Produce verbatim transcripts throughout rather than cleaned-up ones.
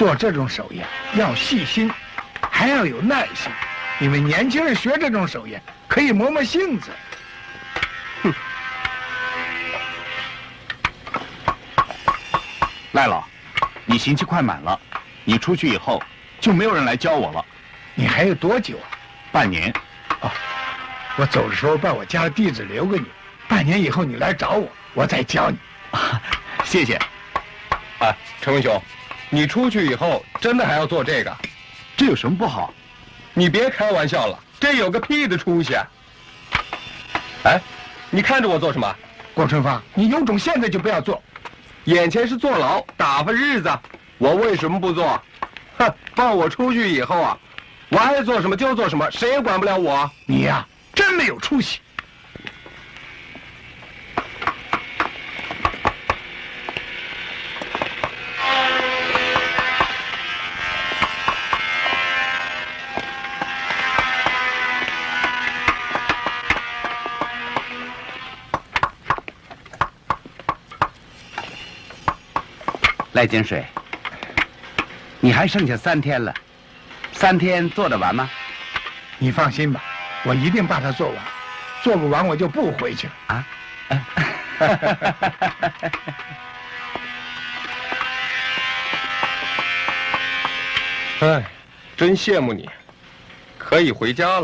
做这种手艺要细心，还要有耐心，因为年轻人学这种手艺可以磨磨性子。 哼，赖老，你刑期快满了，你出去以后就没有人来教我了。 你还有多久啊？ 半年。 哦，我走的时候把我家的地址留给你，半年以后你来找我，我再教你。 啊，谢谢。 哎，陈文雄，你出去以后真的还要做这个？ 这有什么不好？ 你别开玩笑了，这有个屁的出息啊！哎，你看着我做什么？ 郭春芳，你有种现在就不要做， 眼前是坐牢打发日子，我为什么不做？哼，放我出去以后啊，我爱做什么就做什么，谁也管不了我。 你呀，真没有出息。 赖金水，你还剩下三天了，三天做得完吗？ 你放心吧，我一定把它做完，做不完我就不回去了啊！ 哎，真羡慕你，可以回家了。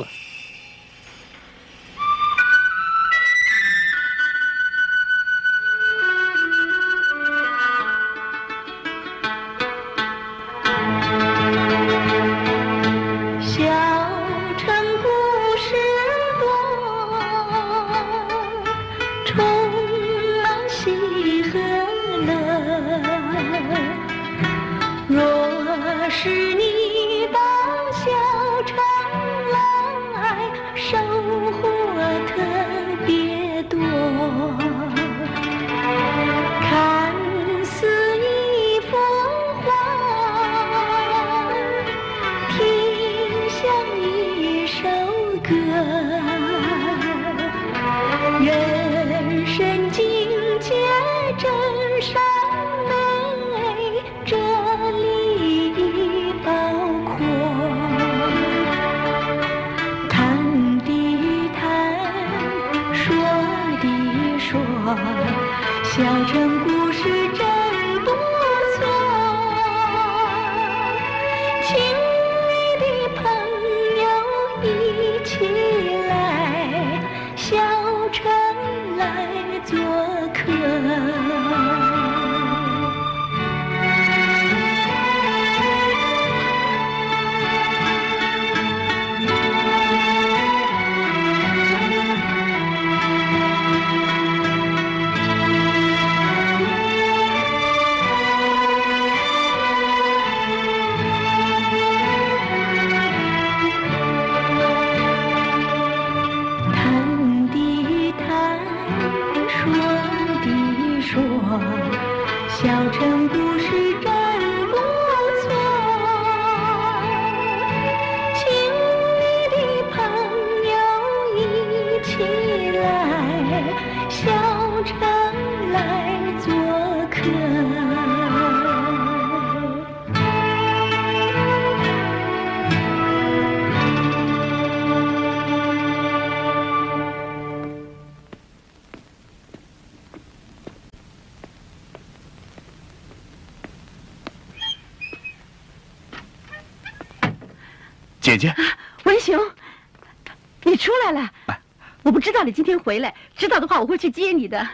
姐姐， 文雄，你出来了。我不知道你今天回来，知道的话我会去接你的。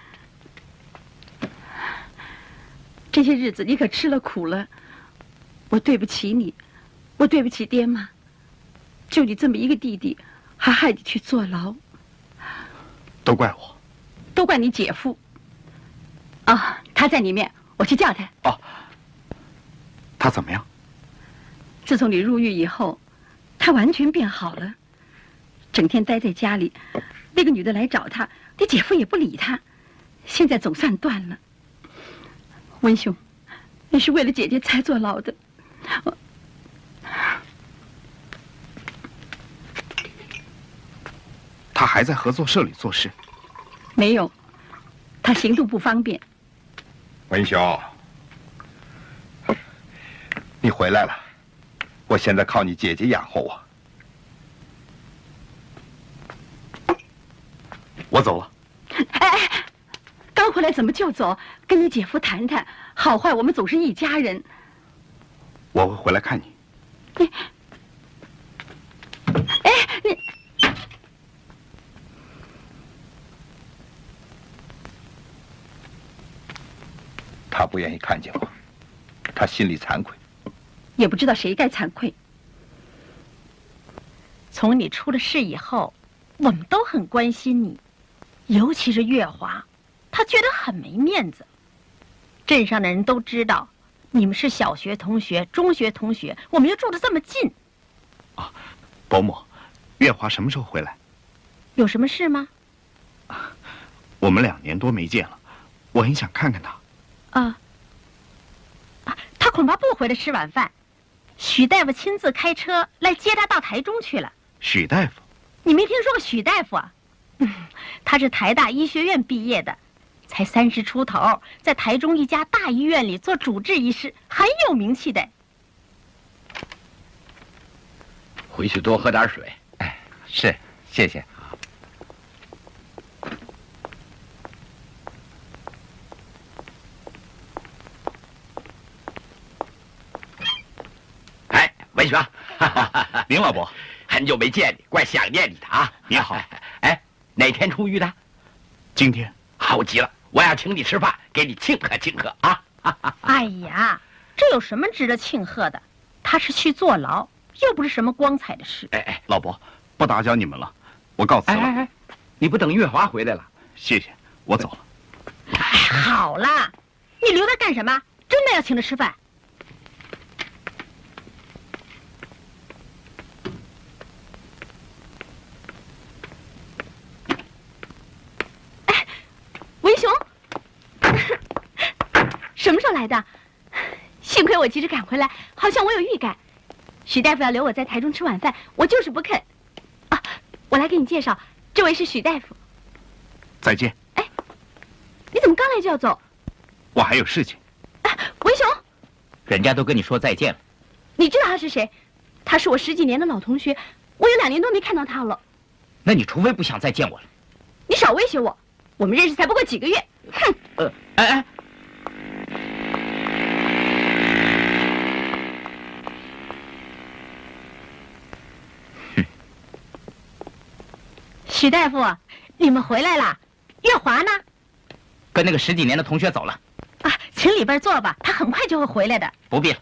这些日子你可吃了苦了，我对不起你，我对不起爹妈。就你这么一个弟弟，还害你去坐牢， 都怪我， 都怪你姐夫。啊，他在里面，我去叫他。 哦，他怎么样？ 自从你入狱以后，他完全变好了，整天待在家里。那个女的来找他，你姐夫也不理他，现在总算断了。文兄，你是为了姐姐才坐牢的。我他还在合作社里做事？ 没有，他行动不方便。 文兄， 你回来了，我现在靠你姐姐养活我。 我走了。 哎哎，刚回来怎么就走？跟你姐夫谈谈，好坏我们总是一家人。 我会回来看你。 你，哎你。 他不愿意看见我，他心里惭愧， 也不知道谁该惭愧。 从你出了事以后，我们都很关心你，尤其是月华，他觉得很没面子。镇上的人都知道，你们是小学同学、中学同学，我们又住得这么近。 啊，伯母，月华什么时候回来？ 有什么事吗？ 我们两年多没见了，我很想看看他。 啊，啊，他恐怕不回来吃晚饭。许大夫亲自开车来接他到台中去了。 许大夫， 你没听说过许大夫啊？嗯，他是台大医学院毕业的，才三十出头，在台中一家大医院里做主治医师，很有名气的。 回去多喝点水。 哎，是，谢谢。 文轩， 林老伯， 很久没见你，怪想念你的啊。 你好， 哎，哪天出狱的？ 今天。 好极了，我要请你吃饭，给你庆贺庆贺啊！ 哎呀，这有什么值得庆贺的？他是去坐牢，又不是什么光彩的事。 哎哎， 老伯，不打搅你们了，我告辞了。 哎哎哎，你不等月华回来了？ 谢谢，我走了。 哎，好了，你留他干什么？真的要请他吃饭？ 文雄，什么时候来的？幸亏我急着赶回来，好像我有预感。许大夫要留我在台中吃晚饭，我就是不肯。啊，我来给你介绍，这位是许大夫。 再见。 哎，你怎么刚来就要走？ 我还有事情。 啊，文雄， 人家都跟你说再见了。 你知道他是谁？他是我十几年的老同学，我有两年多没看到他了。 那你除非不想再见我了。 你少威胁我。 我们认识才不过几个月，哼！ 呃，哎哎， 哼！许大夫，你们回来了？月华呢？ 跟那个十几年的同学走了。 啊，请里边坐吧，他很快就会回来的。 不必了。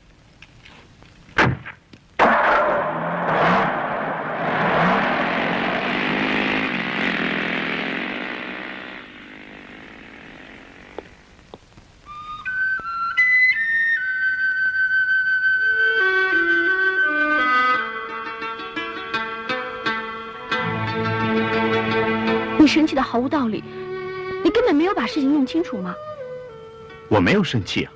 你生气的毫无道理，你根本没有把事情弄清楚吗？ 我没有生气啊。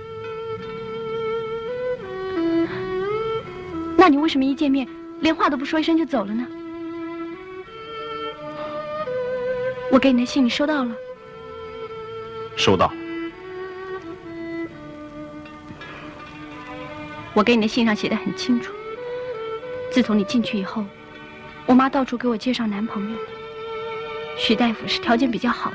那你为什么一见面连话都不说一声就走了呢？我给你的信你收到了？ 收到了。 我给你的信上写得很清楚，自从你进去以后，我妈到处给我介绍男朋友。 许大夫是条件比较好的，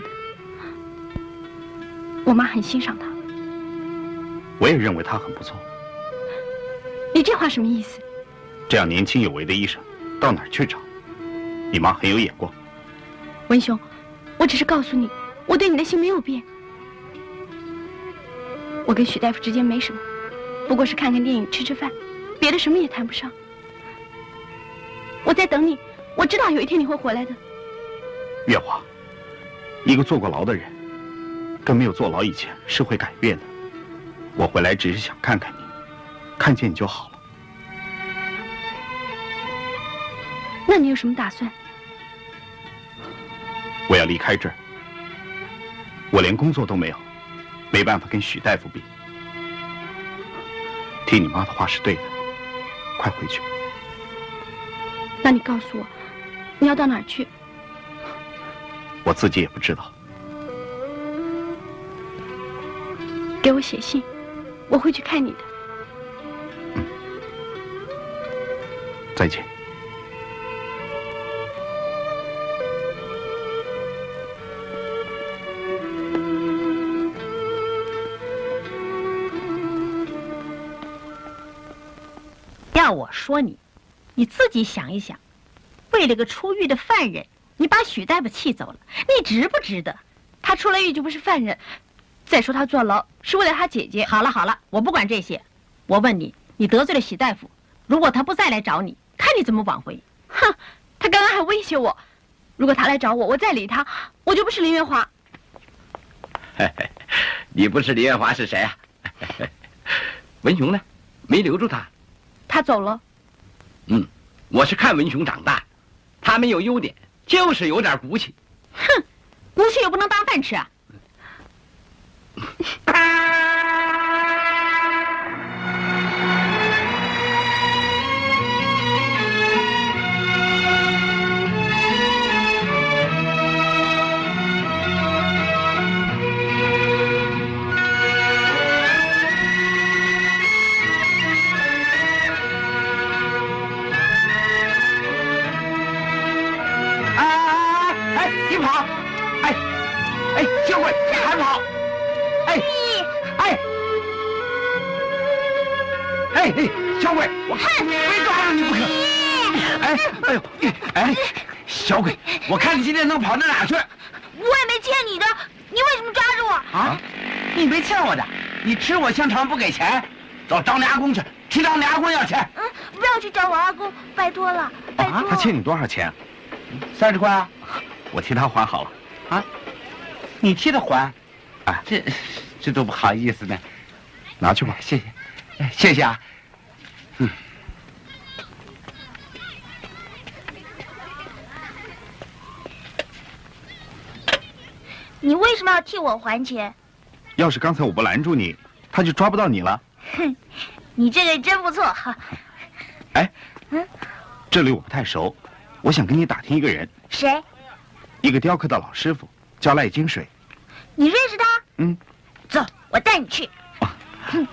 我妈很欣赏他。 我也认为他很不错。 你这话什么意思？ 这样年轻有为的医生，到哪儿去找？你妈很有眼光。 文雄，我只是告诉你，我对你的心没有变。我跟许大夫之间没什么，不过是看看电影、吃吃饭，别的什么也谈不上。我在等你，我知道有一天你会回来的。 月华，一个坐过牢的人，跟没有坐牢以前是会改变的。我回来只是想看看你，看见你就好了。 那你有什么打算？ 我要离开这儿，我连工作都没有，没办法跟许大夫比。听你妈的话是对的，快回去。 那你告诉我，你要到哪儿去？ 我自己也不知道。 给我写信，我会去看你的。 再见。 要我说你，你自己想一想，为了个出狱的犯人，你把许大夫气走了，你值不值得？ 他出了狱就不是犯人。再说他坐牢是为了他姐姐。 好了好了，我不管这些。我问你，你得罪了许大夫，如果他不再来找你，看你怎么挽回？ 哼，他刚刚还威胁我，如果他来找我，我再理他，我就不是林月华。 嘿嘿，你不是林月华是谁啊？文雄呢？没留住他。 他走了。 嗯，我是看文雄长大，他没有优点，就是有点骨气。 哼，骨气又不能当饭吃啊！ 哎，小鬼，我非抓住你不可！哎，哎呦，哎，小鬼，我看你今天能跑到哪去？ 我也没欠你的，你为什么抓住我？ 啊，你没欠我的，你吃我香肠不给钱，走找你阿公去，去找你阿公要钱。 嗯，不要去找我阿公，拜托了，拜托。 他欠你多少钱？ 三十块啊， 我替他还好了。 啊，你替他还？ 哎， 这这都不好意思呢。 拿去吧， 谢谢，谢谢啊。嗯。 你为什么要替我还钱？ 要是刚才我不拦住你，他就抓不到你了。 哼，你这个人真不错。 哎， 嗯， 这里我不太熟，我想跟你打听一个人。 谁？ 一个雕刻的老师傅，叫赖金水。 你认识他？ 嗯。 走，我带你去。哼。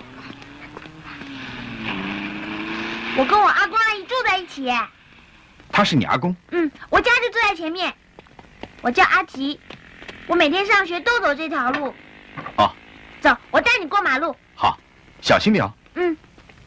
我跟我阿公阿姨住在一起。 他是你阿公？ 嗯，我家就住在前面。我叫阿吉，我每天上学都走这条路。 哦。 走，我带你过马路。 好，小心点哦。 嗯。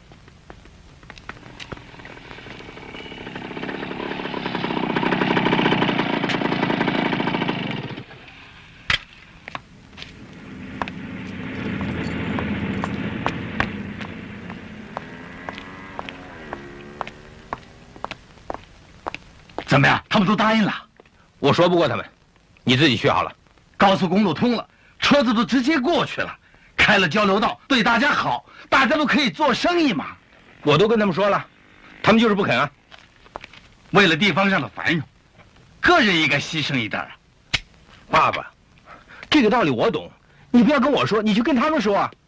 怎么样？他们都答应了。 我说不过他们，你自己去好了。 高速公路通了，车子都直接过去了，开了交流道，对大家好，大家都可以做生意嘛。 我都跟他们说了，他们就是不肯啊。 为了地方上的繁荣，个人应该牺牲一点啊。 爸爸，这个道理我懂，你不要跟我说，你去跟他们说啊。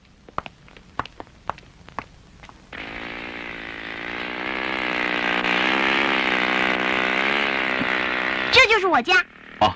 这就是我家。 哦。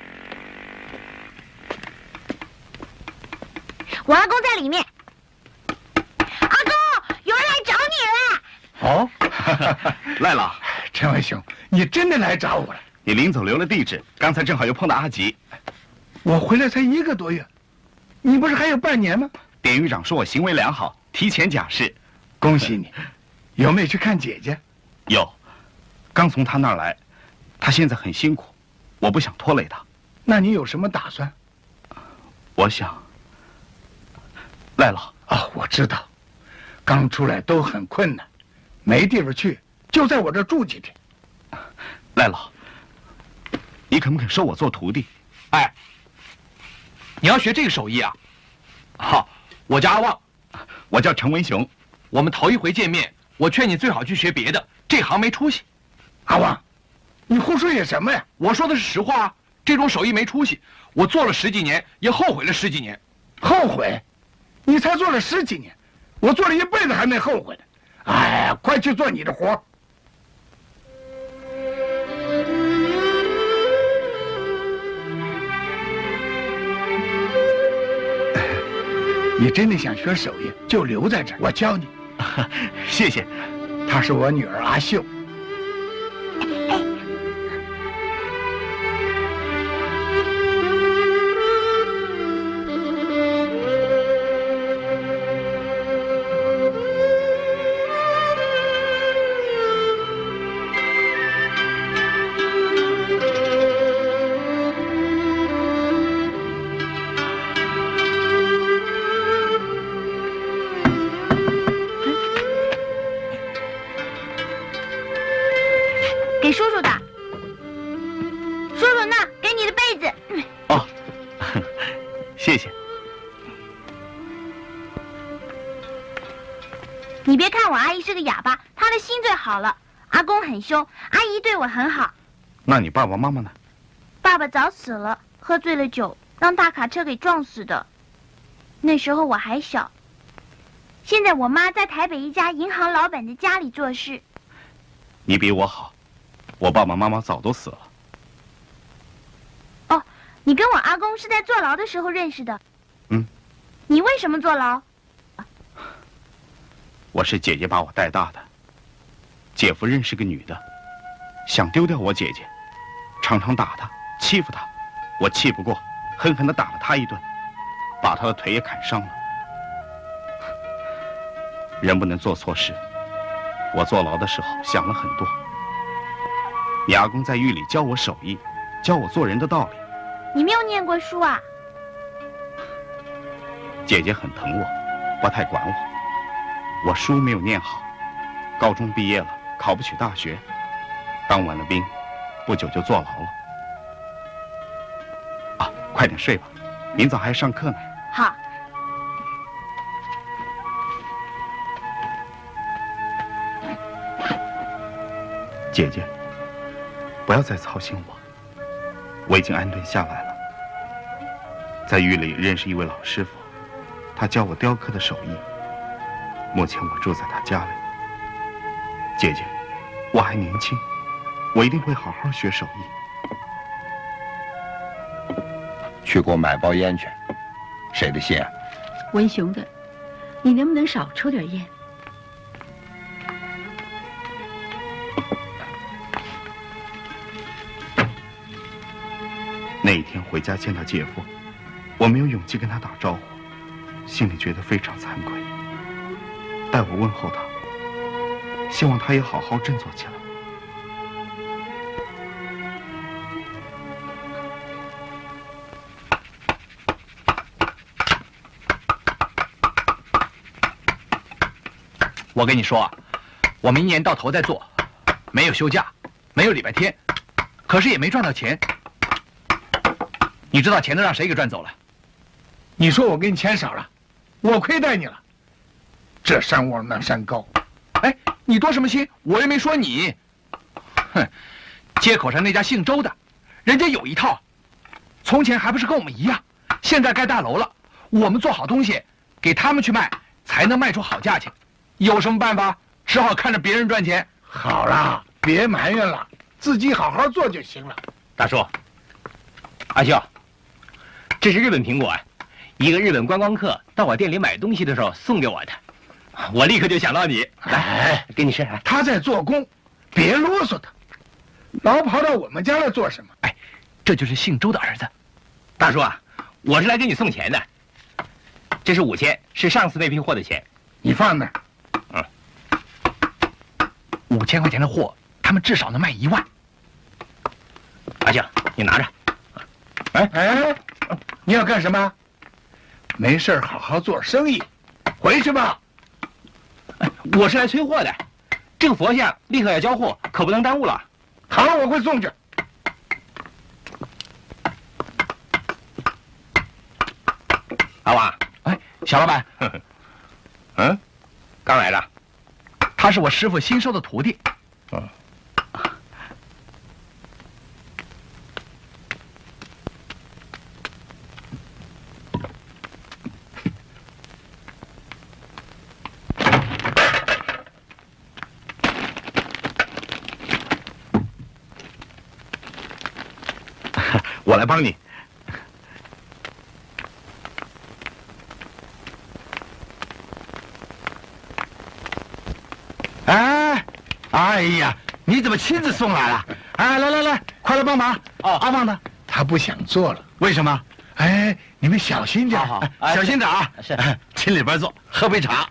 我阿公在里面。阿公，有人来找你了。 哦，赖老， 陈文雄，你真的来找我了？ 你临走留了地址，刚才正好又碰到阿吉。 我回来才一个多月，你不是还有半年吗？ 典狱长说我行为良好，提前假释， 恭喜你。有没有去看姐姐？ 有，刚从他那儿来，他现在很辛苦，我不想拖累他。 那你有什么打算？ 我想，赖老啊，我知道，刚出来都很困难，没地方去，就在我这住几天。 赖老，你肯不肯收我做徒弟？ 哎，你要学这个手艺啊？好，我叫阿旺， 我叫陈文雄。 我们头一回见面，我劝你最好去学别的，这行没出息。 阿旺，你胡说些什么呀？ 我说的是实话啊，这种手艺没出息，我做了十几年，也后悔了十几年。 后悔？你才做了十几年，我做了一辈子还没后悔呢。哎呀，快去做你的活。你真的想学手艺，就留在这儿，我教你。 谢谢。 她是我女儿阿秀。 我阿姨是个哑巴，她的心最好了。阿公很凶，阿姨对我很好。 那你爸爸妈妈呢？ 爸爸早死了，喝醉了酒，让大卡车给撞死的。那时候我还小。现在我妈在台北一家银行老板的家里做事。 你比我好，我爸爸妈妈早都死了。 哦，你跟我阿公是在坐牢的时候认识的。 嗯。 你为什么坐牢？ 我是姐姐把我带大的。姐夫认识个女的，想丢掉我姐姐，常常打她，欺负她。我气不过，狠狠地打了她一顿，把她的腿也砍伤了。人不能做错事。我坐牢的时候想了很多。你阿公在狱里教我手艺，教我做人的道理。 你没有念过书啊？ 姐姐很疼我，不太管我。我书没有念好，高中毕业了，考不取大学，当完了兵，不久就坐牢了。啊，快点睡吧，明早还要上课呢。 好。 姐姐，不要再操心我，我已经安顿下来了。在狱里认识一位老师傅，他教我雕刻的手艺。目前我住在他家里。姐姐，我还年轻，我一定会好好学手艺。 去给我买包烟去。谁的信啊？ 文雄的，你能不能少抽点烟？ 那一天回家见到姐夫，我没有勇气跟他打招呼，心里觉得非常惭愧。代我问候他，希望他也好好振作起来。 我跟你说，我们一年到头在做，没有休假，没有礼拜天，可是也没赚到钱。你知道钱都让谁给赚走了？ 你说我给你钱少了，我亏待你了。这山窝那山高， 哎，你多什么心？我又没说你。哼，街口上那家姓周的，人家有一套，从前还不是跟我们一样，现在盖大楼了，我们做好东西给他们去卖，才能卖出好价钱。有什么办法？只好看着别人赚钱。 好了，别埋怨了，自己好好做就行了。 大叔，阿秀，这是日本苹果啊，一个日本观光客到我店里买东西的时候送给我的，我立刻就想到你。来，给你试。 他在做工，别啰嗦他，老跑到我们家来做什么？ 哎，这就是姓周的儿子。 大叔啊，我是来给你送钱的，这是五千，是上次那批货的钱， 你放那儿。 嗯， 五千块钱的货，他们至少能卖一万。 阿秀，你拿着。 哎哎，你要干什么？没事好好做生意，回去吧。 我是来催货的，这个佛像立刻要交货，可不能耽误了。 好，我会送去。 阿王， 哎，小老板， 嗯，刚来的， 他是我师傅新收的徒弟。 嗯。 我来帮你。 哎，哎呀，你怎么亲自送来了？哎，来来来，快来帮忙！哦，阿旺呢？ 他不想做了。 为什么？ 哎，你们小心点， 好，好小心点啊！ 是， 亲里边坐，喝杯茶。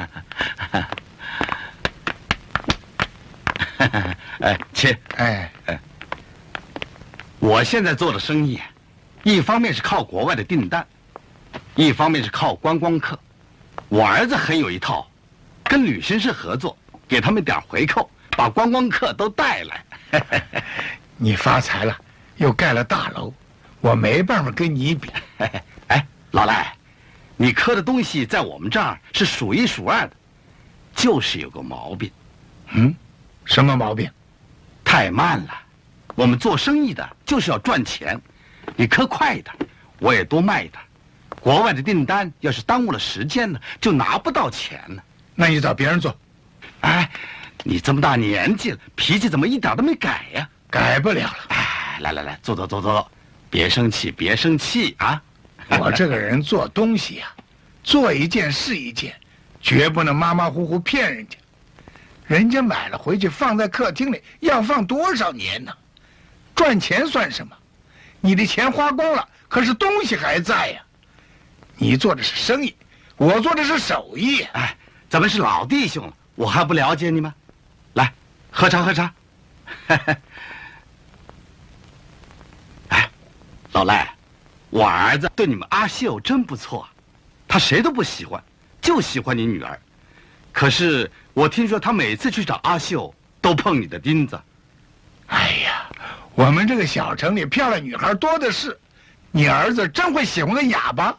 哎，亲， 哎哎，我现在做的生意，一方面是靠国外的订单，一方面是靠观光客。我儿子很有一套，跟旅行社合作，给他们点回扣，把观光客都带来。 你发财了，又盖了大楼，我没办法跟你比。 哎，老赖，你刻的东西在我们这儿是数一数二的， 就是有个毛病。 嗯，什么毛病？ 太慢了。我们做生意的就是要赚钱，你磕快一点，我也多卖一点。国外的订单要是耽误了时间呢，就拿不到钱了。 那你找别人做。 哎，你这么大年纪了，脾气怎么一点都没改呀？ 改不了了。 哎，来来来，坐坐坐坐，别生气，别生气啊！ 我这个人做东西呀、啊，做一件是一件，绝不能马马虎虎骗人家。人家买了回去放在客厅里，要放多少年呢？赚钱算什么？你的钱花光了，可是东西还在呀。你做的是生意，我做的是手艺。 哎，咱们是老弟兄了，我还不了解你吗？来，喝茶喝茶。哎，老赖，我儿子对你们阿秀真不错，他谁都不喜欢，就喜欢你女儿。可是我听说他每次去找阿秀都碰你的钉子。 哎呀，我们这个小城里漂亮女孩多的是，你儿子真会喜欢个哑巴。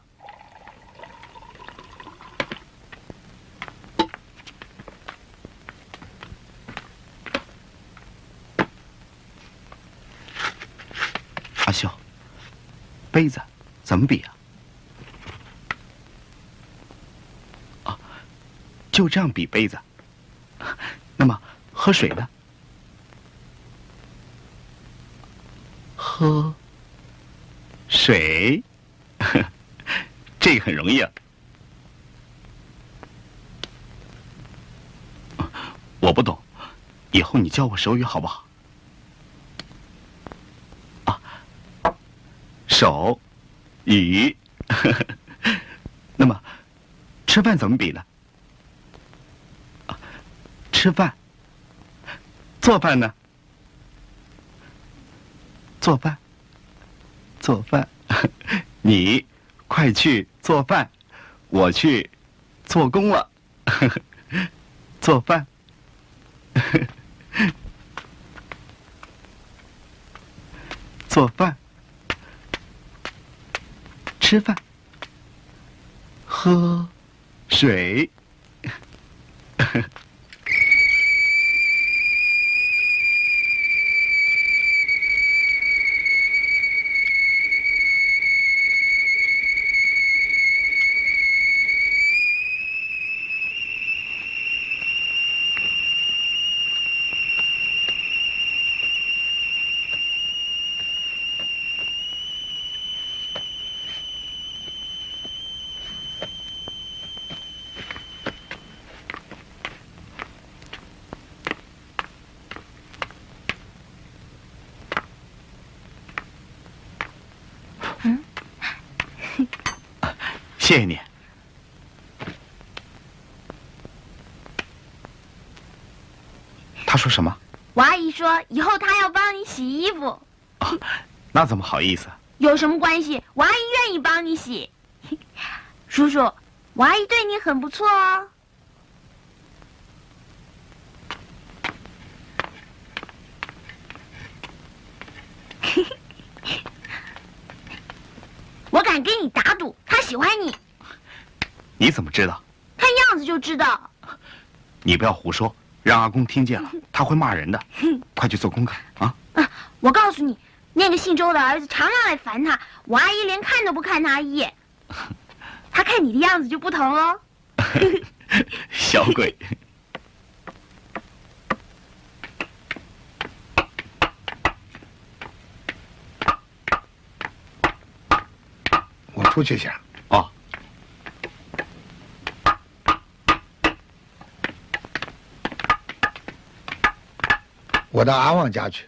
阿秀，杯子怎么比啊？啊，就这样比杯子。那么喝水呢？喝水，这个很容易啊。我不懂，以后你教我手语好不好？啊，手语。那么吃饭怎么比呢？吃饭。做饭呢？做饭，做饭。你快去做饭，我去做工了。做饭。做饭。吃饭。喝水。谢谢你。他说什么？ 我阿姨说以后她要帮你洗衣服。 哦，那怎么好意思？ 有什么关系？我阿姨愿意帮你洗。叔叔，我阿姨对你很不错哦。我敢跟你打赌，她喜欢你。 你怎么知道？ 看样子就知道。 你不要胡说，让阿公听见了，他会骂人的。快去做功课啊！ 啊，我告诉你，那个姓周的儿子常常来烦他，我阿姨连看都不看他一眼。他看你的样子就不同喽。 小鬼。 我出去一下。 哦。 我到阿旺家去。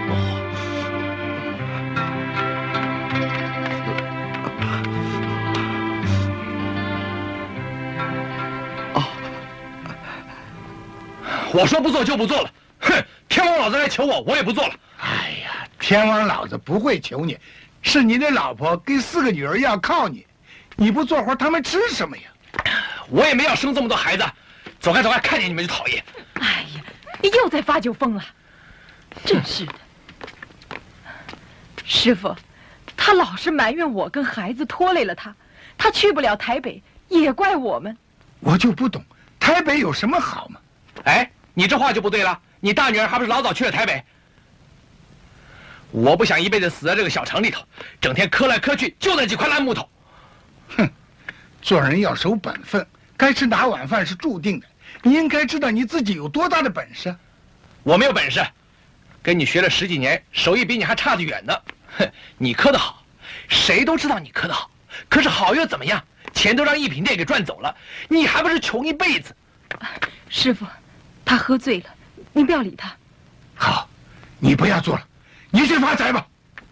我说不做就不做了，哼！天王老子来求我，我也不做了。 哎呀，天王老子不会求你，是你的老婆跟四个女儿要靠你，你不做活，他们吃什么呀？ 我也没要生这么多孩子。走开，走开，看见你们就讨厌。 哎呀，你又在发酒疯了，真是的。师傅，他老是埋怨我跟孩子拖累了他，他去不了台北，也怪我们。 我就不懂，台北有什么好吗？ 哎，你这话就不对了。你大女儿还不是老早去了台北？我不想一辈子死在这个小城里头，整天磕来磕去，就那几块烂木头。 哼，做人要守本分，该吃哪碗饭是注定的。你应该知道你自己有多大的本事。 我没有本事，跟你学了十几年，手艺比你还差得远呢。哼，你磕得好，谁都知道你磕得好，可是好又怎么样？钱都让一品店给赚走了，你还不是穷一辈子？ 师傅，他喝醉了，您不要理他。 好，你不要做了，你去发财吧。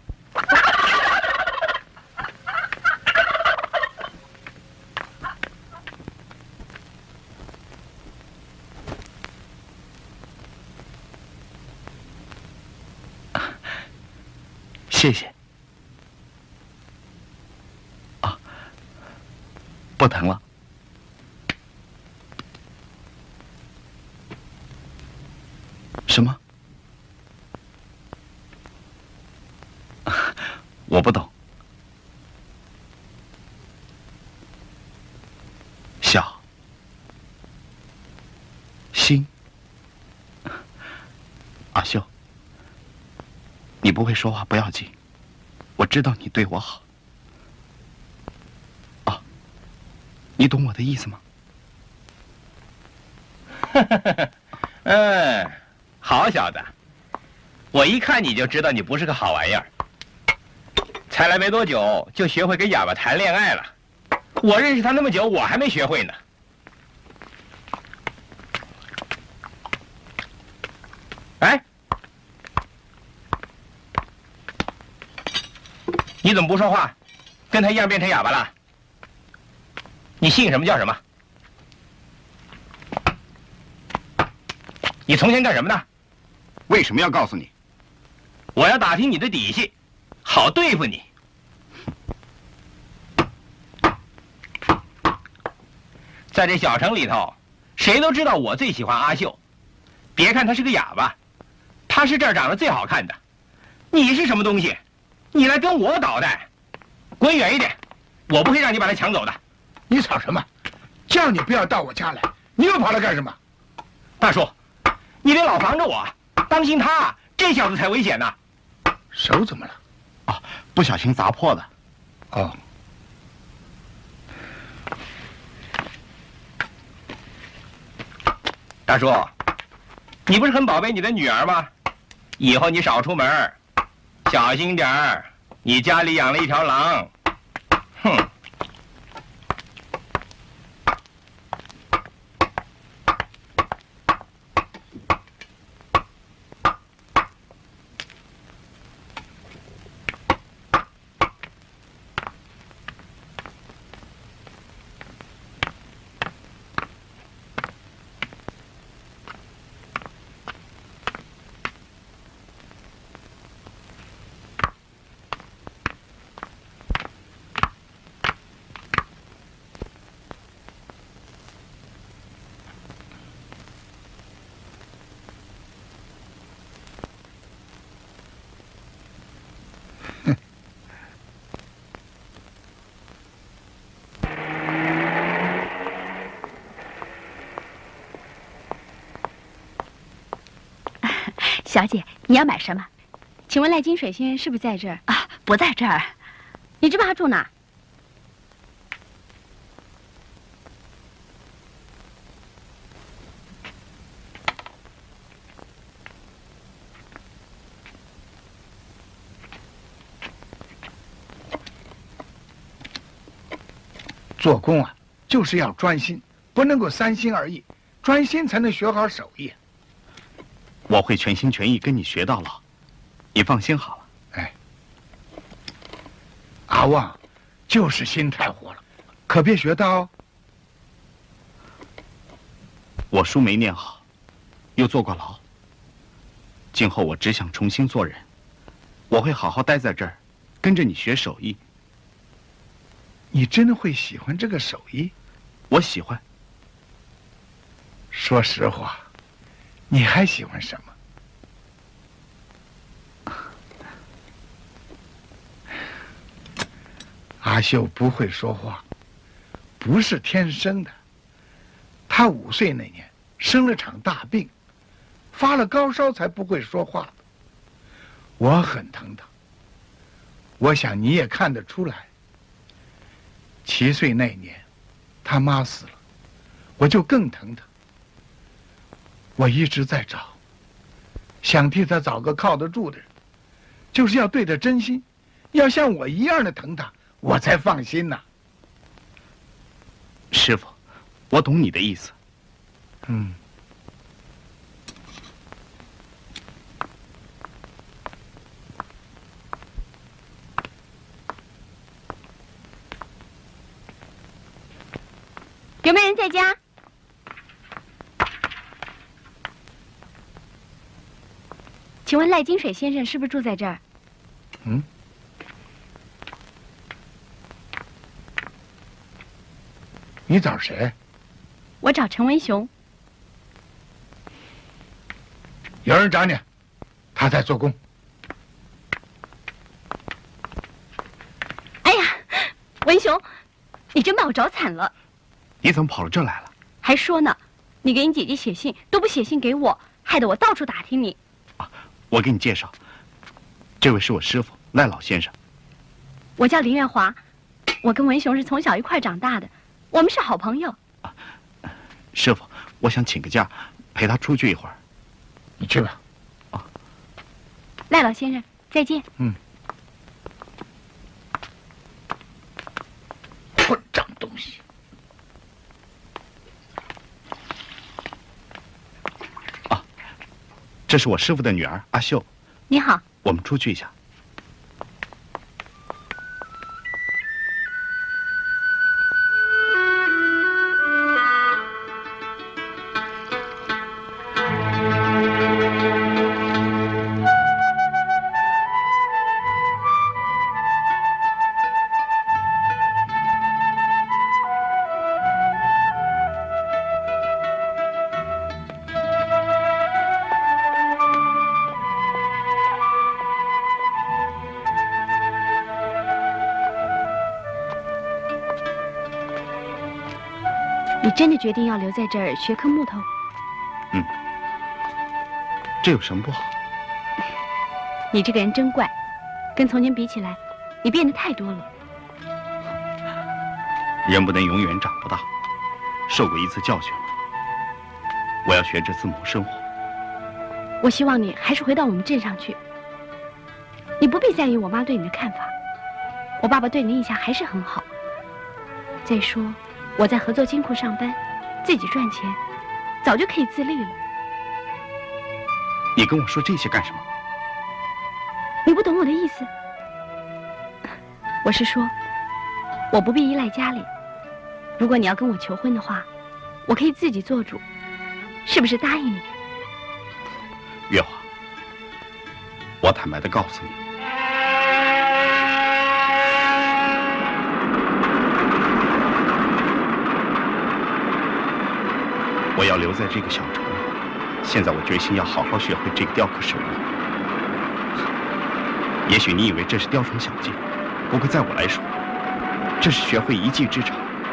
谢谢。啊，不疼了。什么？我不懂。小心，阿秀，你不会说话不要紧，我知道你对我好。啊，你懂我的意思吗？ 嗯，好小子，我一看你就知道你不是个好玩意儿。才来没多久就学会跟哑巴谈恋爱了，我认识他那么久，我还没学会呢。哎，你怎么不说话？跟他一样变成哑巴了？你姓什么叫什么？你从前干什么的？ 为什么要告诉你？ 我要打听你的底细，好对付你。在这小城里头，谁都知道我最喜欢阿秀。别看他是个哑巴，他是这儿长得最好看的。你是什么东西？你来跟我捣蛋，滚远一点！我不会让你把他抢走的。 你吵什么？叫你不要到我家来，你又跑来干什么？ 大叔，你得老防着我，当心他，这小子才危险呢。 手怎么了？ 啊，不小心砸破的。 哦。 大叔，你不是很宝贝你的女儿吗？以后你少出门，小心点儿。你家里养了一条狼，哼。 小姐，你要买什么？ 请问赖金水先生是不是在这儿？ 啊，不在这儿。 你知道他住哪？ 做工啊，就是要专心，不能够三心二意，专心才能学好手艺。 我会全心全意跟你学到老， 你放心好了。 哎，阿旺，就是心太活了，可别学他哦。 我书没念好，又坐过牢。今后我只想重新做人，我会好好待在这儿，跟着你学手艺。 你真的会喜欢这个手艺？ 我喜欢。 说实话，你还喜欢什么？阿秀不会说话，不是天生的。她五岁那年生了场大病，发了高烧才不会说话的。我很疼她，我想你也看得出来。七岁那年，他妈死了，我就更疼她。我一直在找，想替她找个靠得住的人，就是要对她真心，要像我一样的疼她，我才放心呐。 师傅，我懂你的意思。 嗯。 有没有人在家？ 请问赖金水先生是不是住在这儿？ 嗯。你找谁？ 我找陈文雄。 有人找你，他在做工。 哎呀，文雄，你真把我找惨了。 你怎么跑到这儿来了？ 还说呢，你给你姐姐写信都不写信给我，害得我到处打听你。 啊，我给你介绍，这位是我师傅赖老先生。 我叫林月华，我跟文雄是从小一块长大的，我们是好朋友。 啊，师傅，我想请个假，陪他出去一会儿。 你去吧。 啊， 赖老先生，再见。 嗯。混账东西！ 啊，这是我师傅的女儿阿秀。 你好。 我们出去一下。 你真的决定要留在这儿学刻木头？ 嗯，这有什么不好？ 你这个人真怪，跟从前比起来，你变得太多了。 人不能永远长不大，受过一次教训了，我要学着自谋生活。 我希望你还是回到我们镇上去。你不必在意我妈对你的看法，我爸爸对你的印象还是很好。再说，我在合作金库上班，自己赚钱，早就可以自立了。 你跟我说这些干什么？ 你不懂我的意思。我是说，我不必依赖家里。如果你要跟我求婚的话，我可以自己做主，是不是答应你？ 月华，我坦白地告诉你，我要留在这个小城。现在我决心要好好学会这个雕刻手艺。也许你以为这是雕虫小技，不过在我来说，这是学会一技之长。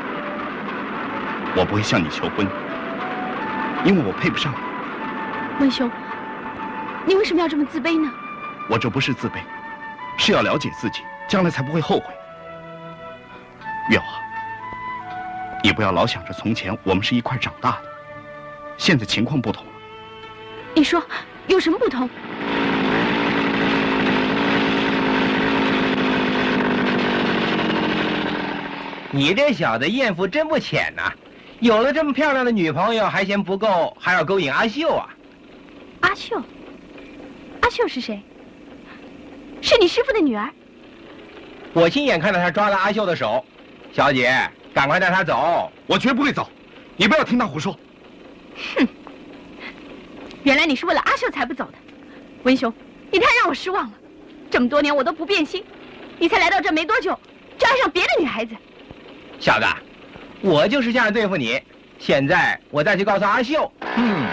我不会向你求婚，因为我配不上你。 文兄，你为什么要这么自卑呢？ 我这不是自卑，是要了解自己，将来才不会后悔。月华，你不要老想着从前我们是一块长大的，现在情况不同了。 你说有什么不同？ 你这小子艳福真不浅呐！有了这么漂亮的女朋友还嫌不够，还要勾引阿秀啊！ 阿秀？阿秀是谁？ 是你师傅的女儿。 我亲眼看到他抓了阿秀的手，小姐，赶快带他走。 我绝不会走，你不要听他胡说。 哼，原来你是为了阿秀才不走的，文雄，你太让我失望了。这么多年我都不变心，你才来到这没多久，就爱上别的女孩子。 小子，我就是这样对付你。现在我再去告诉阿秀。嗯。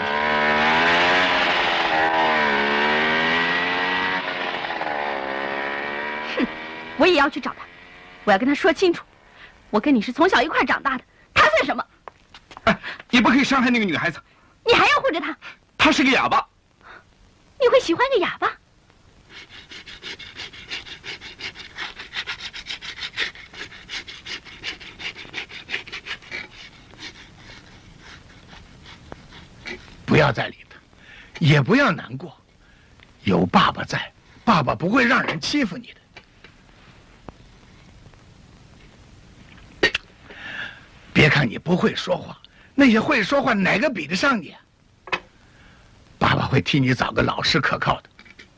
哼，我也要去找他，我要跟他说清楚，我跟你是从小一块长大的，他算什么？ 哎，你不可以伤害那个女孩子。 你还要护着她？ 她是个哑巴。 你会喜欢个哑巴？ 不要再理他，也不要难过，有爸爸在，爸爸不会让人欺负你的。别看你不会说话，那些会说话哪个比得上你啊？爸爸会替你找个老实可靠的。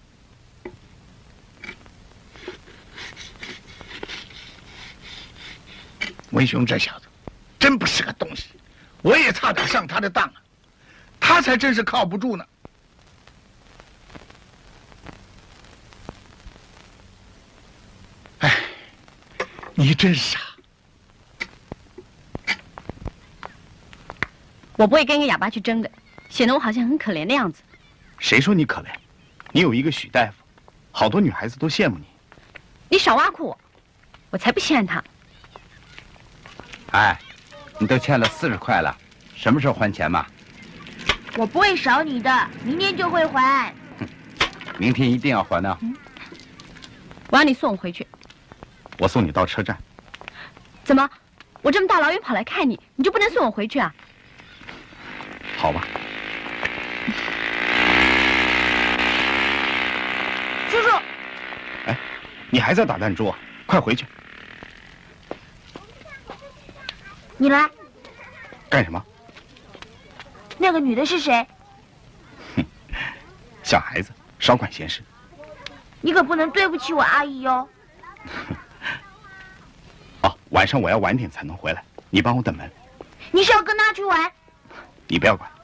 文雄这小子真不是个东西，我也差点上他的当啊。他才真是靠不住呢。哎，你真傻。 我不会跟一个哑巴去争的，显得我好像很可怜的样子。 谁说你可怜？你有一个许大夫，好多女孩子都羡慕你。 你少挖苦我，我才不稀他。 哎，你都欠了四十块了，什么时候还钱嘛？ 我不会少你的，明天就会还。 明天一定要还呢。 嗯、我让你送我回去。 我送你到车站。 怎么？我这么大老远跑来看你，你就不能送我回去啊？ 好吧。 叔叔。 哎，你还在打弹珠啊？快回去。 你来。 干什么？ 那个女的是谁？ 哼，小孩子少管闲事。 你可不能对不起我阿姨哟。 哦，晚上我要晚点才能回来，你帮我等门。 你是要跟她去玩？ 你不要管。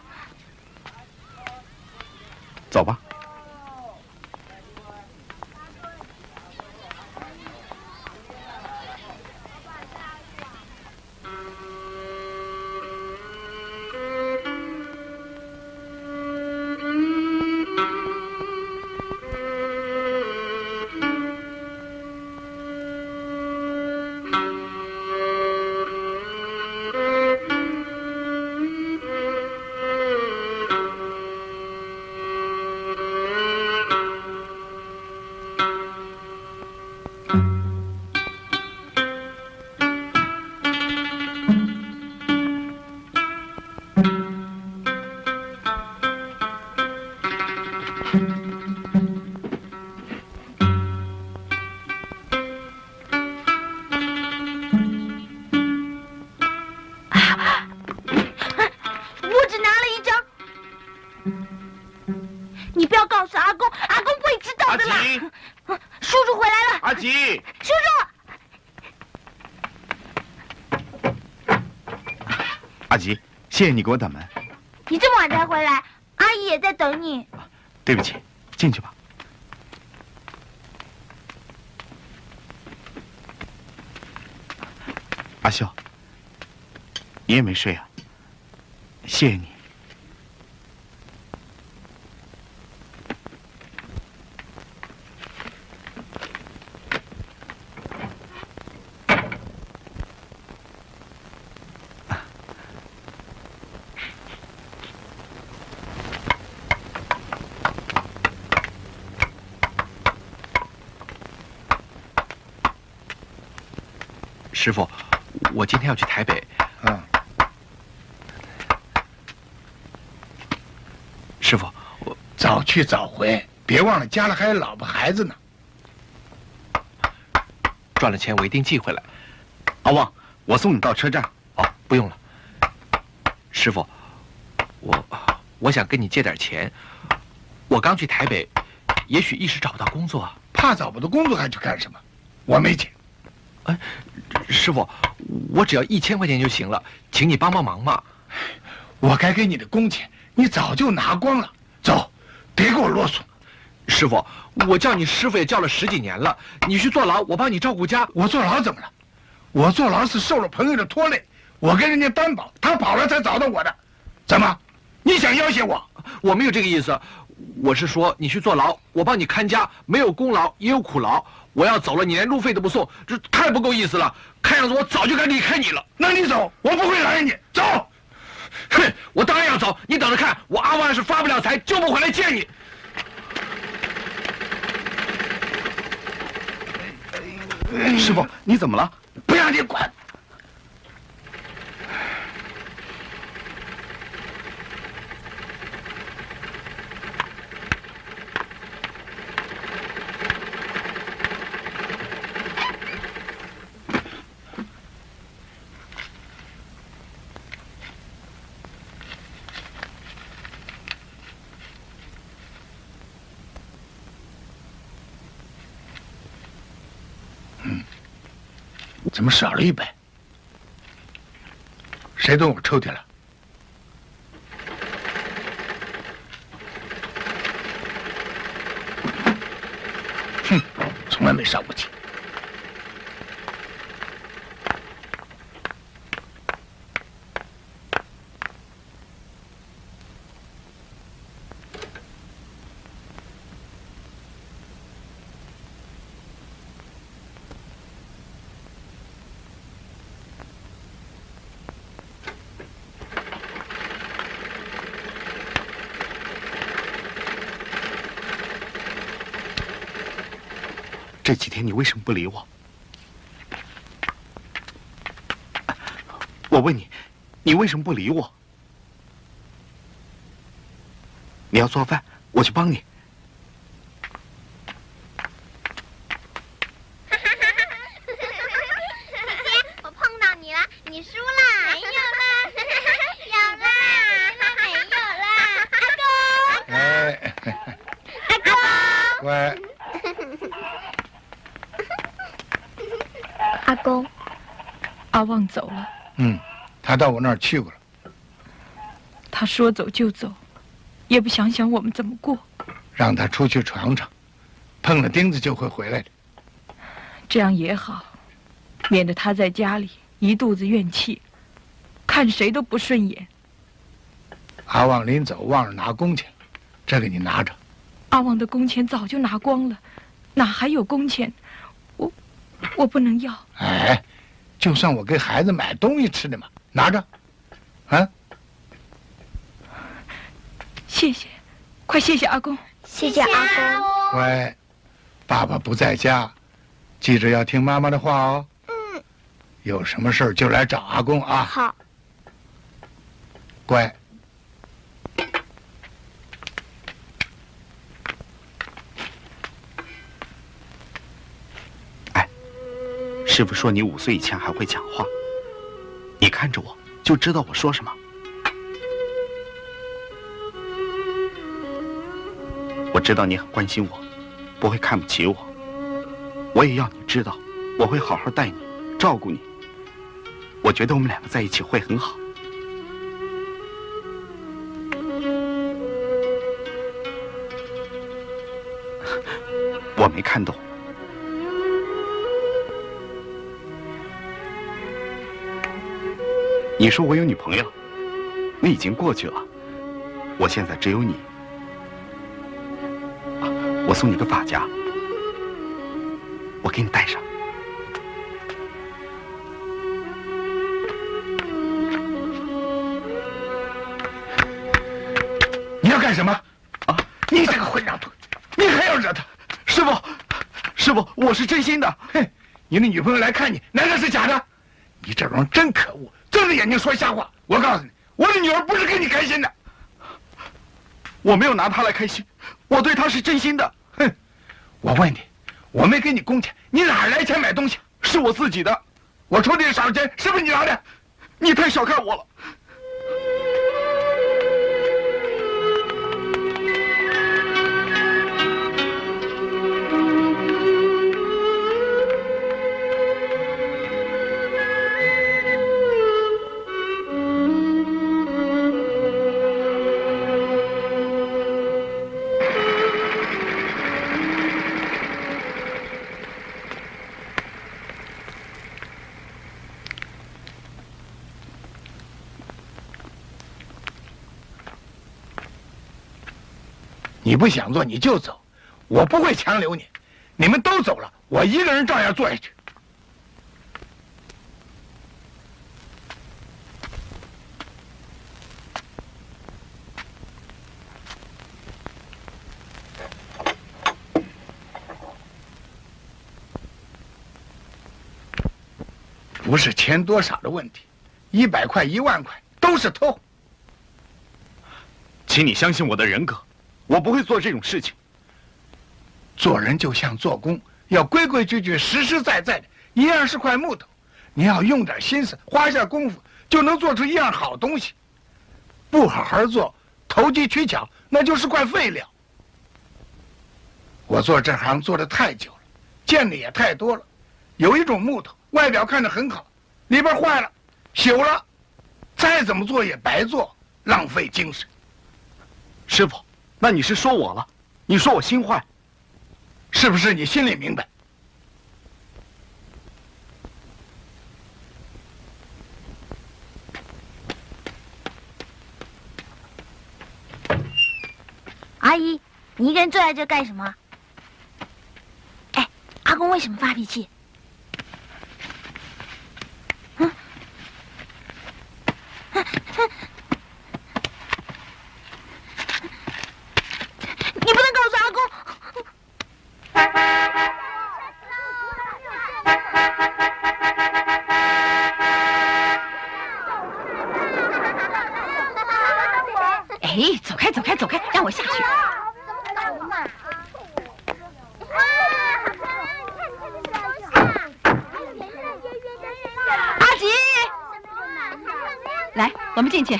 走吧。谢谢你给我等门。 你这么晚才回来，阿姨也在等你。 对不起，进去吧。阿秀，你也没睡啊？谢谢你。 师傅，我今天要去台北。 嗯。 师傅，我早去早回，别忘了家里还有老婆孩子呢。 赚了钱我一定寄回来。 阿旺，我送你到车站。 哦，不用了。师傅，我我想跟你借点钱。我刚去台北，也许一时找不到工作。 怕大早不的工作还去干什么？我没钱。 哎，师傅，我只要一千块钱就行了，请你帮帮忙嘛。 我该给你的工钱，你早就拿光了。走，别给我啰嗦。 师傅，我叫你师傅也叫了十几年了，你去坐牢，我帮你照顾家。 我坐牢怎么了？我坐牢是受了朋友的拖累，我跟人家担保，他跑了才找到我的。怎么？你想要挟我？ 我没有这个意思，我是说你去坐牢，我帮你看家，没有功劳也有苦劳。我要走了，你连路费都不送，这太不够意思了。看样子我早就该离开你了。 那你走，我不会拦着你。走。 哼，我当然要走，你等着看，我阿旺是发不了财，就不回来见你。 师傅，你怎么了？ 不让你管。怎么少了一百？谁动我抽屉了？哼，从来没烧过气。 这几天你为什么不理我？我问你，你为什么不理我？你要做饭，我去帮你。 我碰到你了，你输了。没有啦，有啦，没有啦，阿公。 哎， 阿公。 乖。 阿公， 阿旺走了。 嗯，他到我那儿去过了。 他说走就走，也不想想我们怎么过。 让他出去闯闯，碰了钉子就会回来的。 这样也好，免得他在家里一肚子怨气，看谁都不顺眼。 阿旺临走忘了拿工钱，这个你拿着。 阿旺的工钱早就拿光了，哪还有工钱？我我不能要。 哎，就算我给孩子买东西吃的嘛，拿着。啊， 谢谢，快谢谢阿公。 谢谢阿公。 乖，爸爸不在家，记着要听妈妈的话哦。 嗯。 有什么事儿就来找阿公啊。 好。 乖。 师傅说你五岁以前还会讲话，你看着我就知道我说什么。我知道你很关心我，不会看不起我。我也要你知道，我会好好待你，照顾你。我觉得我们两个在一起会很好。我没看懂。你说我有女朋友，那已经过去了。我现在只有你。啊，我送你个发夹，我给你戴上。 你要干什么？啊！你这个混账兔，你还要惹他？ 师傅，师傅，我是真心的。 哼，你的女朋友来看你，难道是假的？你这种人真可恶！睁着眼睛说瞎话！我告诉你，我的女儿不是跟你开心的。 我没有拿她来开心，我对她是真心的。 哼！我问你，我没给你工钱，你哪儿来钱买东西？ 是我自己的。 我抽屉少钱，是不是你拿的？ 你太小看我了。 你不想做你就走，我不会强留你。你们都走了，我一个人照样做下去。不是钱多少的问题，一百块、一万块都是偷。 请你相信我的人格，我不会做这种事情。 做人就像做工，要规规矩矩、实实在在的，一样是块木头，你要用点心思，花下功夫，就能做出一样好东西。不好好做，投机取巧，那就是块废料。我做这行做的太久了，见的也太多了。有一种木头，外表看着很好，里边坏了，朽了，再怎么做也白做，浪费精神。 师傅，那你是说我了？你说我心坏， 是不是你心里明白？ 阿姨，你一个人坐在这干什么？哎，阿公为什么发脾气？嗯，你不能告诉阿公。 哎，走开，走开，走开，让我下去。阿吉，来，我们进去。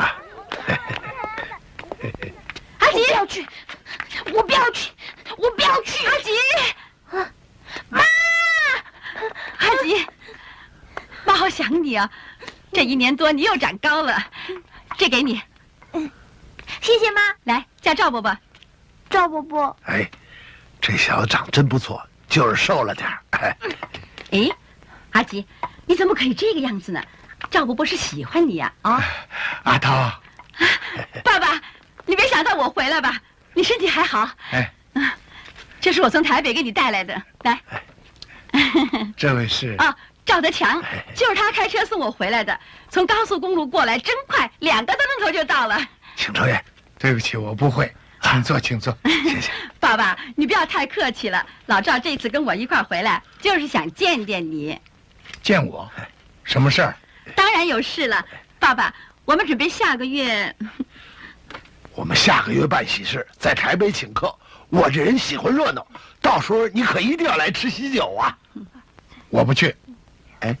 阿吉，不要去，我不要去，我不要去。阿吉，妈，阿吉，妈好想你啊！这一年多你又长高了，这给你。 谢谢妈。 来，叫赵伯伯。 赵伯伯。 哎，这小子长真不错，就是瘦了点儿。哎， 哎，阿吉，你怎么可以这个样子呢？赵伯伯是喜欢你呀！啊， 阿涛， 爸爸，你别想到我回来吧？你身体还好？ 哎， 这是我从台北给你带来的，来。 这位是啊，赵德强，就是他开车送我回来的，从高速公路过来真快，两个多钟头就到了。 请抽烟。 对不起，我不会，请坐，请坐， 谢谢。 爸爸，你不要太客气了。老赵这次跟我一块回来，就是想见见你。 见我？什么事儿？ 当然有事了，爸爸，我们准备下个月。 我们下个月办喜事，在台北请客。我这人喜欢热闹，到时候你可一定要来吃喜酒啊！ 我不去。 哎，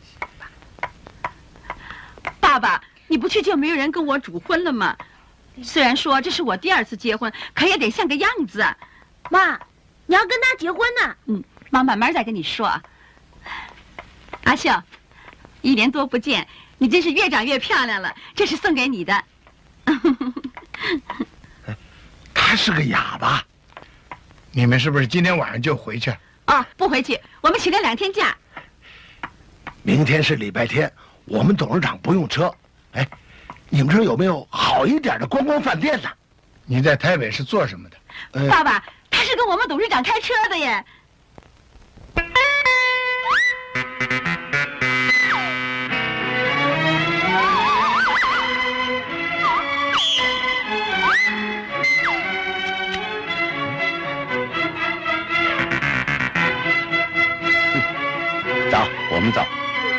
爸爸，你不去就没有人跟我主婚了吗？虽然说这是我第二次结婚，可也得像个样子。 妈，你要跟他结婚呢？ 嗯，妈慢慢再跟你说。阿秀，一年多不见，你真是越长越漂亮了，这是送给你的。 他是个哑巴。 你们是不是今天晚上就回去？ 哦，不回去，我们请了两天假。 明天是礼拜天，我们董事长不用车。哎，你们这儿有没有好一点的观光饭店呢？ 你在台北是做什么的？ 呃、 爸爸，他是跟我们董事长开车的耶。 走，我们走。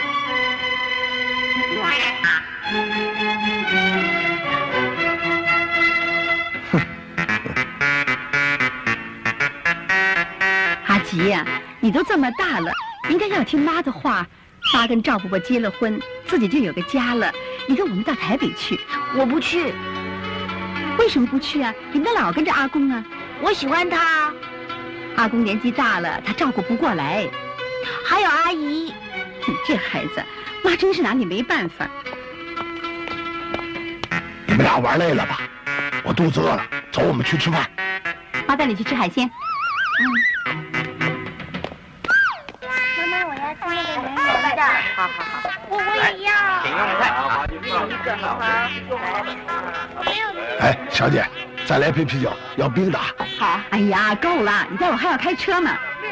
阿吉呀，你都这么大了，应该要听妈的话。妈跟赵伯伯结了婚，自己就有个家了。你跟我们到台北去。 我不去。 为什么不去啊？你们老跟着阿公啊。 我喜欢他。 阿公年纪大了，他照顾不过来。 还有阿姨。 哼，这孩子，妈真是拿你没办法。 你们俩玩累了吧？我肚子饿了，走，我们去吃饭。 妈带你去吃海鲜。 嗯。妈妈，我要吃那个圆圆的。好好好。我我也要。 请用餐。 一个好。 哎，小姐， 再来瓶啤酒，要冰的。 好。哎呀，够了，你待会儿还要开车呢。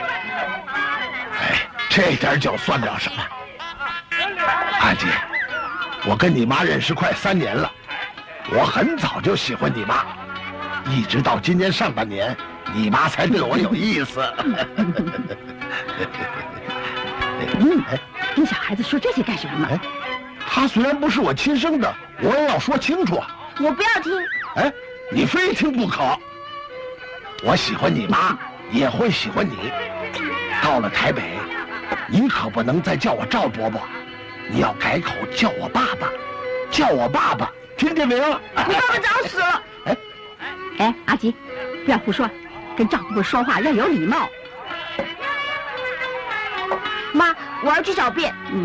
哎，这点酒算得了什么？阿姐，我跟你妈认识快三年了，我很早就喜欢你妈，一直到今年上半年，你妈才对我有意思。 嗯，跟小孩子说这些干什么？ 哎，她虽然不是我亲生的，我也要说清楚啊。 我不要听。 哎，你非听不可。我喜欢你妈，也会喜欢你。到了台北，你可不能再叫我赵伯伯，你要改口叫我爸爸，叫我爸爸，听见没有？ 你爸爸早死了。 哎，哎，阿吉，不要胡说，跟赵伯伯说话要有礼貌。 妈，我要去小便。 嗯。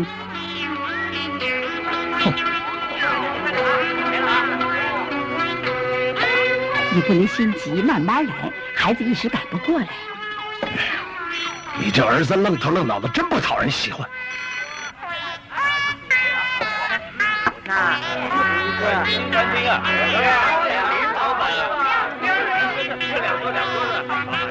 你不能心急，慢慢来，孩子一时改不过来。 你这儿子愣头愣脑的，真不讨人喜欢。 那新餐厅啊，林老板啊，这两桌两桌的。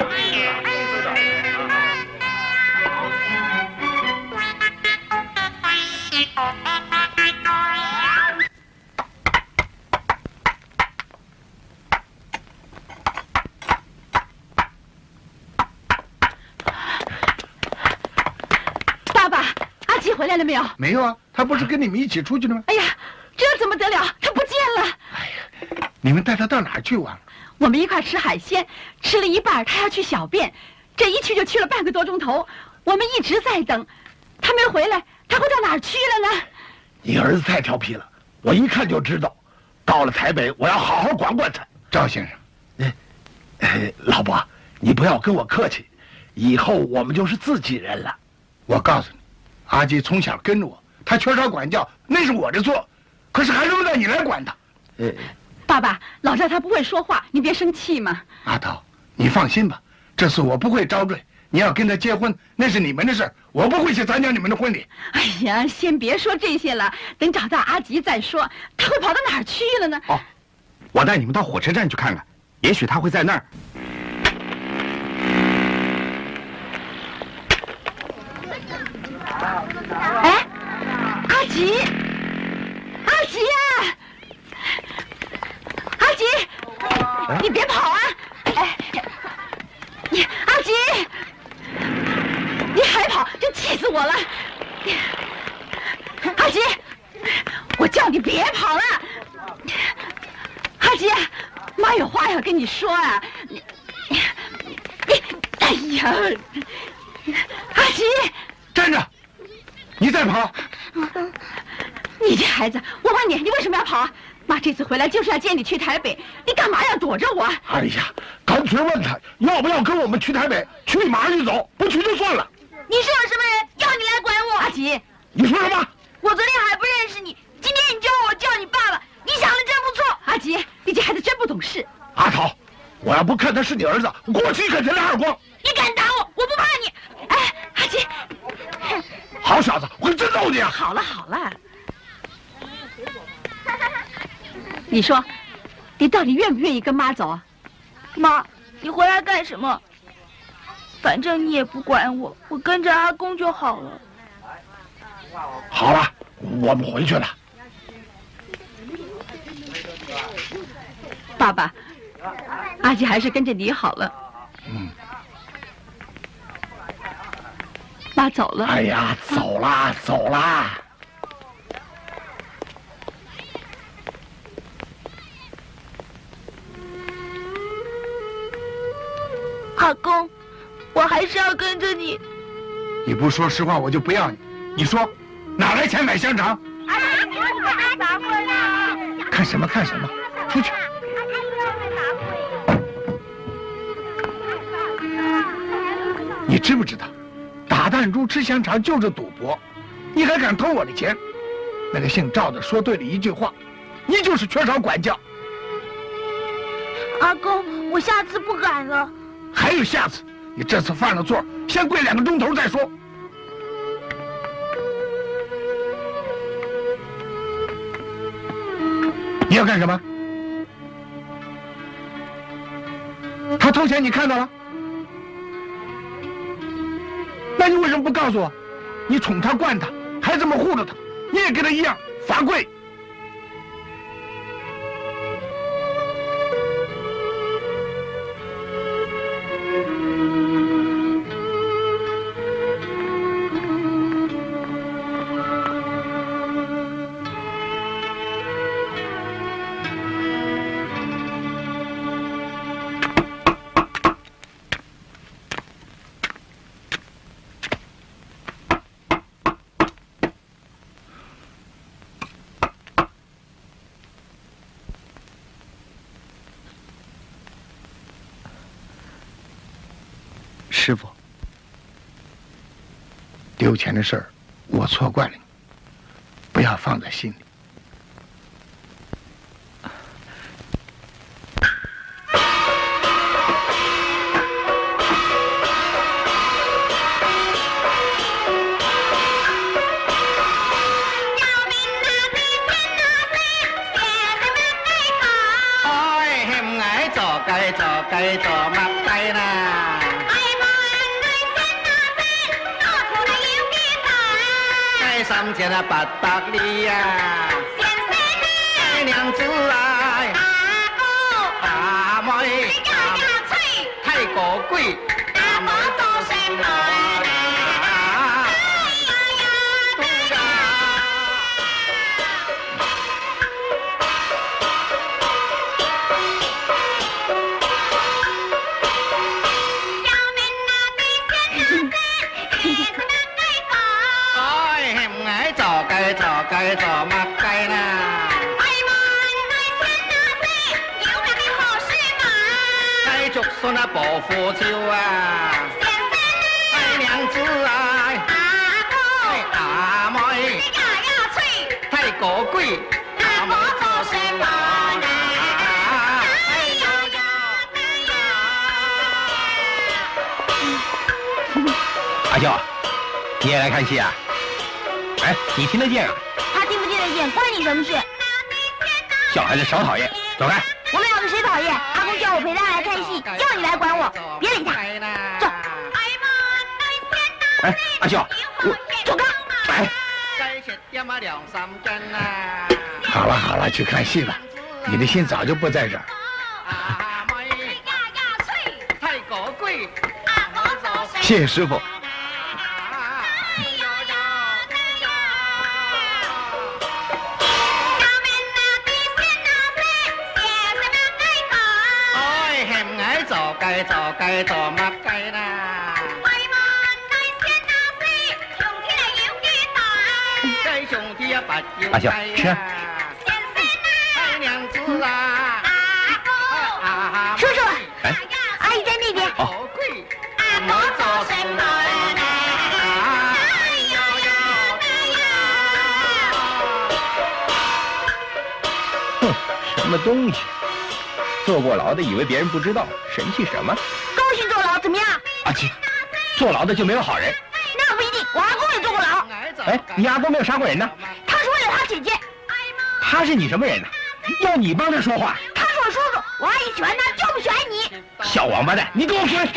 回来了没有？ 没有啊，他不是跟你们一起出去的吗？ 哎呀，这怎么得了？他不见了！ 哎呀，你们带他到哪儿去玩了？ 我们一块吃海鲜，吃了一半，他要去小便，这一去就去了半个多钟头，我们一直在等，他没回来，他会到哪儿去了呢？ 你儿子太调皮了，我一看就知道，到了台北，我要好好管管他。 赵先生， 哎，老伯，你不要跟我客气，以后我们就是自己人了。 我告诉你。阿吉从小跟着我，他缺少管教，那是我的错，可是还轮不到你来管他。 呃，爸爸，老赵他不会说话，你别生气嘛。 阿桃，你放心吧，这次我不会招赘。你要跟他结婚，那是你们的事，我不会去参加你们的婚礼。 哎呀，先别说这些了，等找到阿吉再说。他会跑到哪儿去了呢？ 哦，我带你们到火车站去看看，也许他会在那儿。 哎，阿吉，阿吉呀、啊，阿吉，你别跑啊！哎，你阿吉，你还跑，真气死我了！阿吉，我叫你别跑了！阿吉，妈有话要跟你说啊！你，你，哎呀，阿吉， 站着！你再跑！ 你这孩子，我问你，你为什么要跑啊？妈这次回来就是要接你去台北，你干嘛要躲着我？ 哎呀，干脆问他要不要跟我们去台北，去马上就走，不去就算了。 你是我什么人？要你来管我？ 阿吉， 你说什么？ 我昨天还不认识你，今天你叫我叫你爸爸，你想的真不错。 阿吉，你这孩子真不懂事。 阿桃，我要不看他是你儿子，我过去给他两耳光。 你敢打我，我不怕你。 哎，阿吉。 好小子，我真揍你啊！ 好了好了，你说，你到底愿不愿意跟妈走啊？ 妈，你回来干什么？反正你也不管我，我跟着阿公就好了。 好了，我们回去了。 爸爸，阿吉还是跟着你好了。 嗯。 妈走了。 哎呀，走啦，走啦！ 阿公，我还是要跟着你。 你不说实话，我就不要你。你说，哪来钱买香肠？看什么看什么，出去！你知不知道？打弹珠吃香肠就是赌博，你还敢偷我的钱？那个姓赵的说对了一句话，你就是缺少管教。 阿公，我下次不敢了。 还有下次，你这次犯了错，先跪两个钟头再说。你要干什么？ 他偷钱你看到了？那你为什么不告诉我？你宠他惯他，还这么护着他，你也跟他一样罚跪。 师傅， 丢钱的事儿，我错怪了你，不要放在心里。 哎，嫌矮做雞做雞做乜雞啦？三千啊八百里呀，哎娘子哎，阿妹太过贵，阿妹做什么啦？做雞做雞做乜雞啦？哎媽，對天那些有咩啲好事嘛？雞竹筍啊，薄扶蕉啊，哎娘子啊，阿哥，阿妹，你家要吹，太過貴，阿妹做什麼啦？哎呀呀呀！阿秀，你也来看戏啊？哎，你听得见啊？ 他听不听得见，关你什么事？ 小孩子少讨厌，走开！ 我们两个谁讨厌？阿公叫我陪他来看戏，叫你来管我，别理他。走。 哎，阿秀，我走开！ 哎。 好了好了，去看戏吧，你的心早就不在这儿。 谢谢师傅。 雞做雞做乜雞啦？雞上天啊不要阿秀，吃啊！ 哎娘子啊！ 叔叔， 哎， 阿姨在那边。 哦。 阿妹做什麼啦？ 哼，什么东西？坐过牢的以为别人不知道，神气什么？ 高兴坐牢怎么样？ 阿七，坐牢的就没有好人？ 那不一定，我阿公也坐过牢。 哎，你阿公没有杀过人呢？ 他是为了他姐姐。 他是你什么人呢？要你帮他说话？ 他是我叔叔，我阿姨喜欢他，就不喜欢你。 小王八蛋，你给我滚！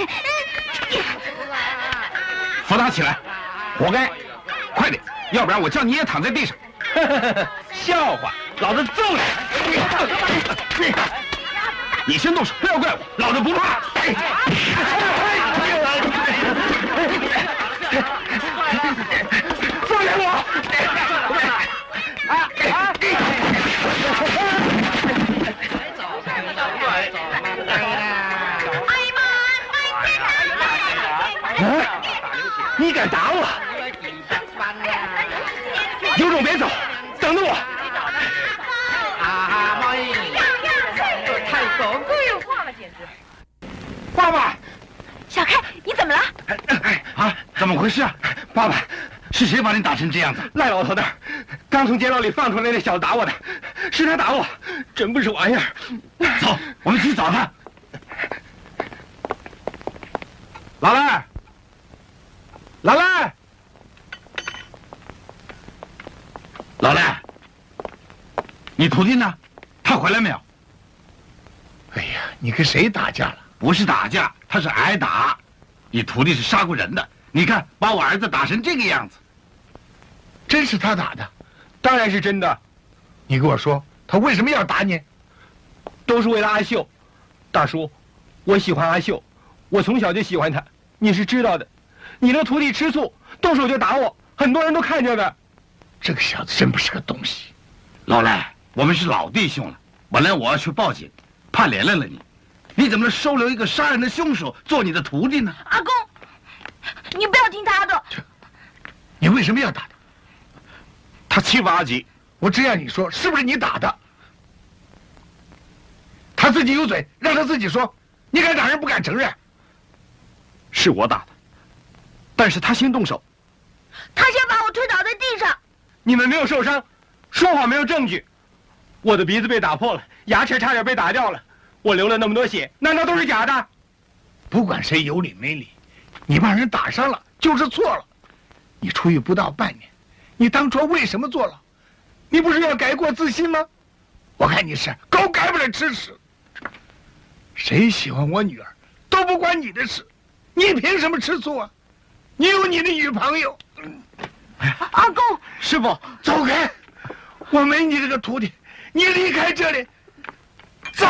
扶他起来，活该！快点，要不然我叫你也躺在地上。笑话，老子揍你！你先动手，不要怪我，老子不怕。放开我！你敢打我？有种别走，等着我。爸爸， 小开，你怎么了？ 啊，怎么回事啊？爸爸，是谁把你打成这样子？ 赖老头的，刚从监牢里放出来那小子打我的，是他打我，真不是玩意儿。 走，我们去找他。老赖，老赖，老赖，你徒弟呢？他回来没有？ 哎呀，你跟谁打架了？ 不是打架，他是挨打。你徒弟是杀过人的，你看把我儿子打成这个样子。 真是他打的？ 当然是真的。 你跟我说，他为什么要打你？ 都是为了阿秀。大叔，我喜欢阿秀，我从小就喜欢她，你是知道的。你那徒弟吃醋，动手就打我，很多人都看见的。 这个小子真不是个东西。 老赖，我们是老弟兄了，本来我要去报警，怕连累了你。你怎么能收留一个杀人的凶手做你的徒弟呢？ 阿公，你不要听他的。 你为什么要打他？ 他欺负阿吉， 我只要你说，是不是你打的？他自己有嘴，让他自己说。你敢打人，不敢承认。 是我打的，但是他先动手。 他先把我推倒在地上。 你们没有受伤，说谎没有证据。我的鼻子被打破了，牙齿差点被打掉了。我流了那么多血，难道都是假的？ 不管谁有理没理，你把人打伤了就是错了。你出狱不到半年，你当初为什么坐牢？你不是要改过自新吗？我看你是狗改不了吃屎。谁喜欢我女儿都不关你的事，你凭什么吃醋啊？你有你的女朋友。 阿公， 师傅，走开！我没你这个徒弟，你离开这里。走！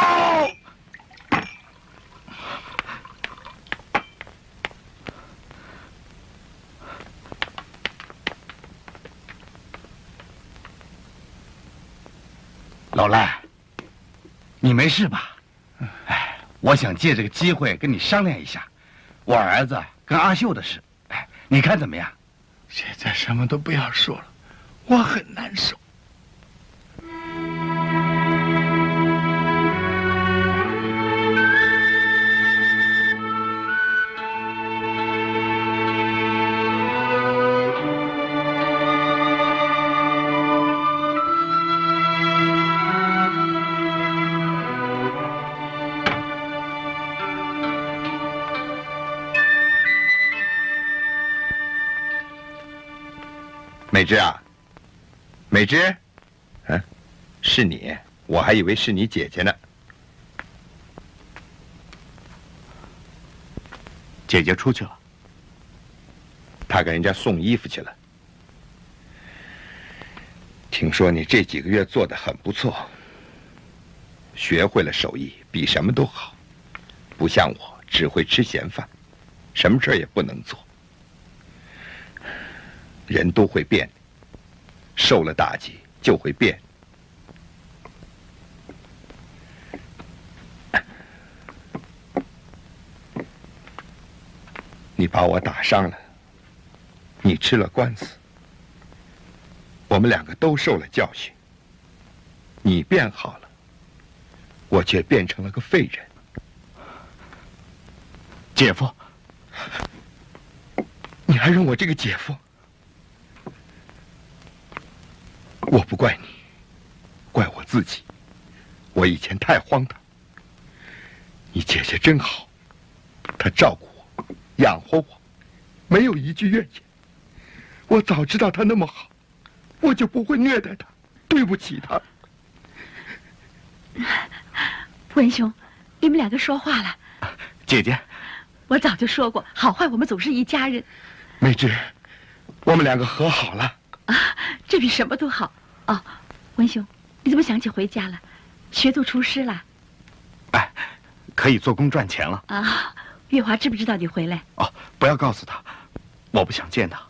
老赖，你没事吧？哎，我想借这个机会跟你商量一下，我儿子跟阿秀的事。哎，你看怎么样？ 现在什么都不要说了，我很难受。 美芝啊，美芝，嗯，是你，我还以为是你姐姐呢。 姐姐出去了， 她给人家送衣服去了。听说你这几个月做得很不错，学会了手艺，比什么都好，不像我只会吃闲饭，什么事儿也不能做。人都会变，受了打击就会变。你把我打伤了，你吃了官司，我们两个都受了教训。你变好了，我却变成了个废人。 姐夫， 你还认我这个姐夫？我不怪你，怪我自己。我以前太荒唐。你姐姐真好，她照顾我，养活我，没有一句怨言。我早知道她那么好，我就不会虐待她，对不起她。 文兄，你们两个说话了。 姐姐， 我早就说过，好坏我们总是一家人。 美芝，我们两个和好了。 啊，这比什么都好。哦，文兄，你怎么想起回家了？学做厨师了？ 哎，可以做工赚钱了。 啊，月华知不知道你回来？ 哦，不要告诉他，我不想见他。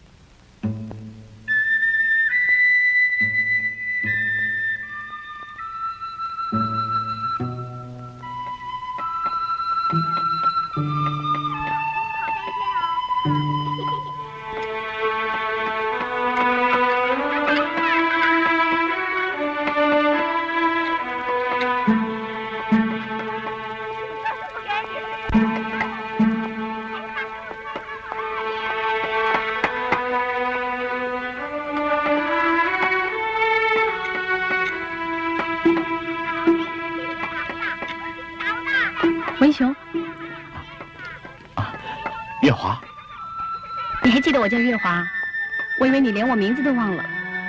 文雄， 啊，月华， 你还记得我叫月华？我以为你连我名字都忘了。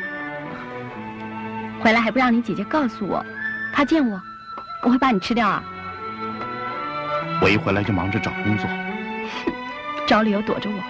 回来还不让你姐姐告诉我，怕见我，我会把你吃掉啊！ 我一回来就忙着找工作。 找理由躲着我。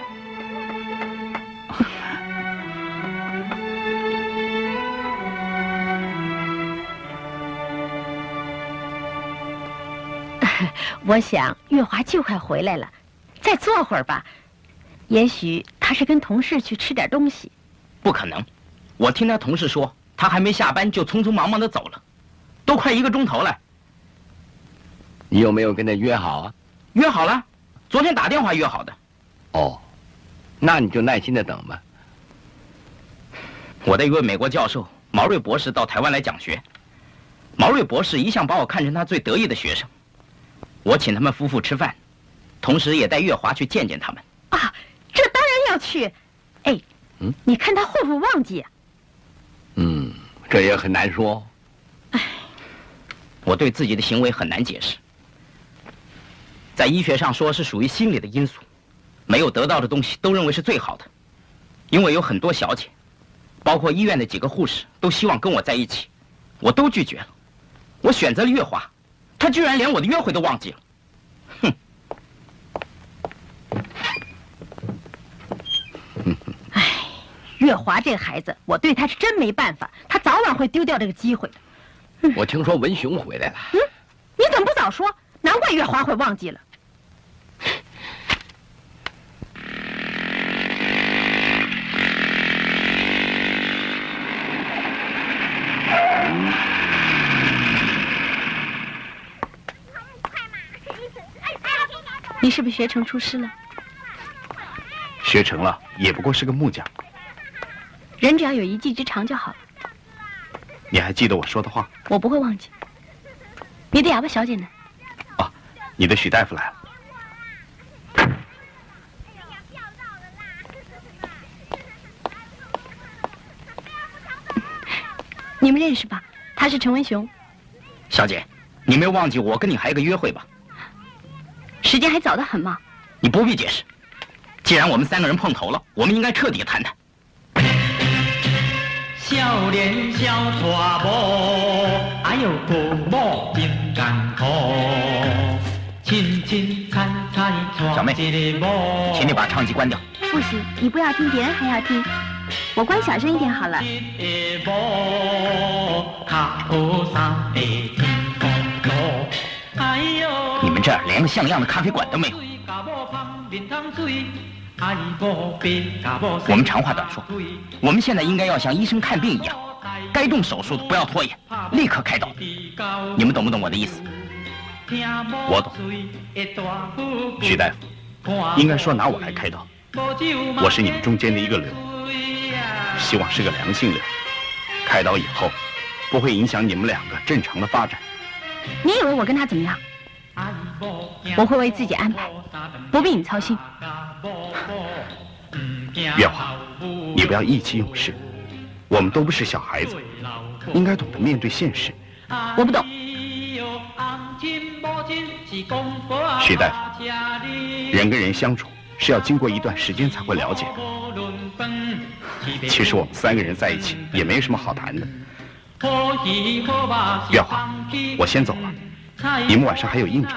我想月华就快回来了，再坐会儿吧。也许他是跟同事去吃点东西。 不可能，我听他同事说，他还没下班就匆匆忙忙的走了，都快一个钟头了。 你有没有跟他约好啊？ 约好了，昨天打电话约好的。 哦，那你就耐心的等吧。 我的一位美国教授毛瑞博士到台湾来讲学，毛瑞博士一向把我看成他最得意的学生。我请他们夫妇吃饭，同时也带月华去见见他们。 啊，这当然要去。哎，嗯，你看他会不会忘记啊？ 嗯，这也很难说。 唉，我对自己的行为很难解释。在医学上说是属于心理的因素，没有得到的东西都认为是最好的。因为有很多小姐，包括医院的几个护士，都希望跟我在一起，我都拒绝了。我选择了月华。他居然连我的约会都忘记了，哼！ 哎，月华这个孩子，我对他是真没办法，他早晚会丢掉这个机会的。 嗯、我听说文雄回来了。 嗯，你怎么不早说？难怪月华会忘记了。 你是不是学成出师了？ 学成了，也不过是个木匠。 人只要有一技之长就好了。 你还记得我说的话？ 我不会忘记。你的哑巴小姐呢？ 哦，你的许大夫来了。 你们认识吧？他是陈文雄。 小姐，你没有忘记我跟你还有个约会吧？ 时间还早得很嘛。 你不必解释。既然我们三个人碰头了，我们应该彻底谈谈。 少年小娶某，哎呦父母真艰苦，亲亲惨惨小妹， 娶一个某。 请你把唱机关掉。 不行，你不要听，别人还要听。我关小声一点好了。 你们这儿连个像样的咖啡馆都没有。我们长话短说，我们现在应该要像医生看病一样，该动手术的不要拖延，立刻开刀。你们懂不懂我的意思？ 我懂。许大夫，应该说拿我来开刀，我是你们中间的一个瘤，希望是个良性瘤，开刀以后不会影响你们两个正常的发展。 你以为我跟他怎么样？我会为自己安排，不必你操心。 月华，你不要意气用事，我们都不是小孩子，应该懂得面对现实。 我不懂。 许大夫，人跟人相处是要经过一段时间才会了解的。其实我们三个人在一起也没什么好谈的。月华，我先走了，你们晚上还有应酬。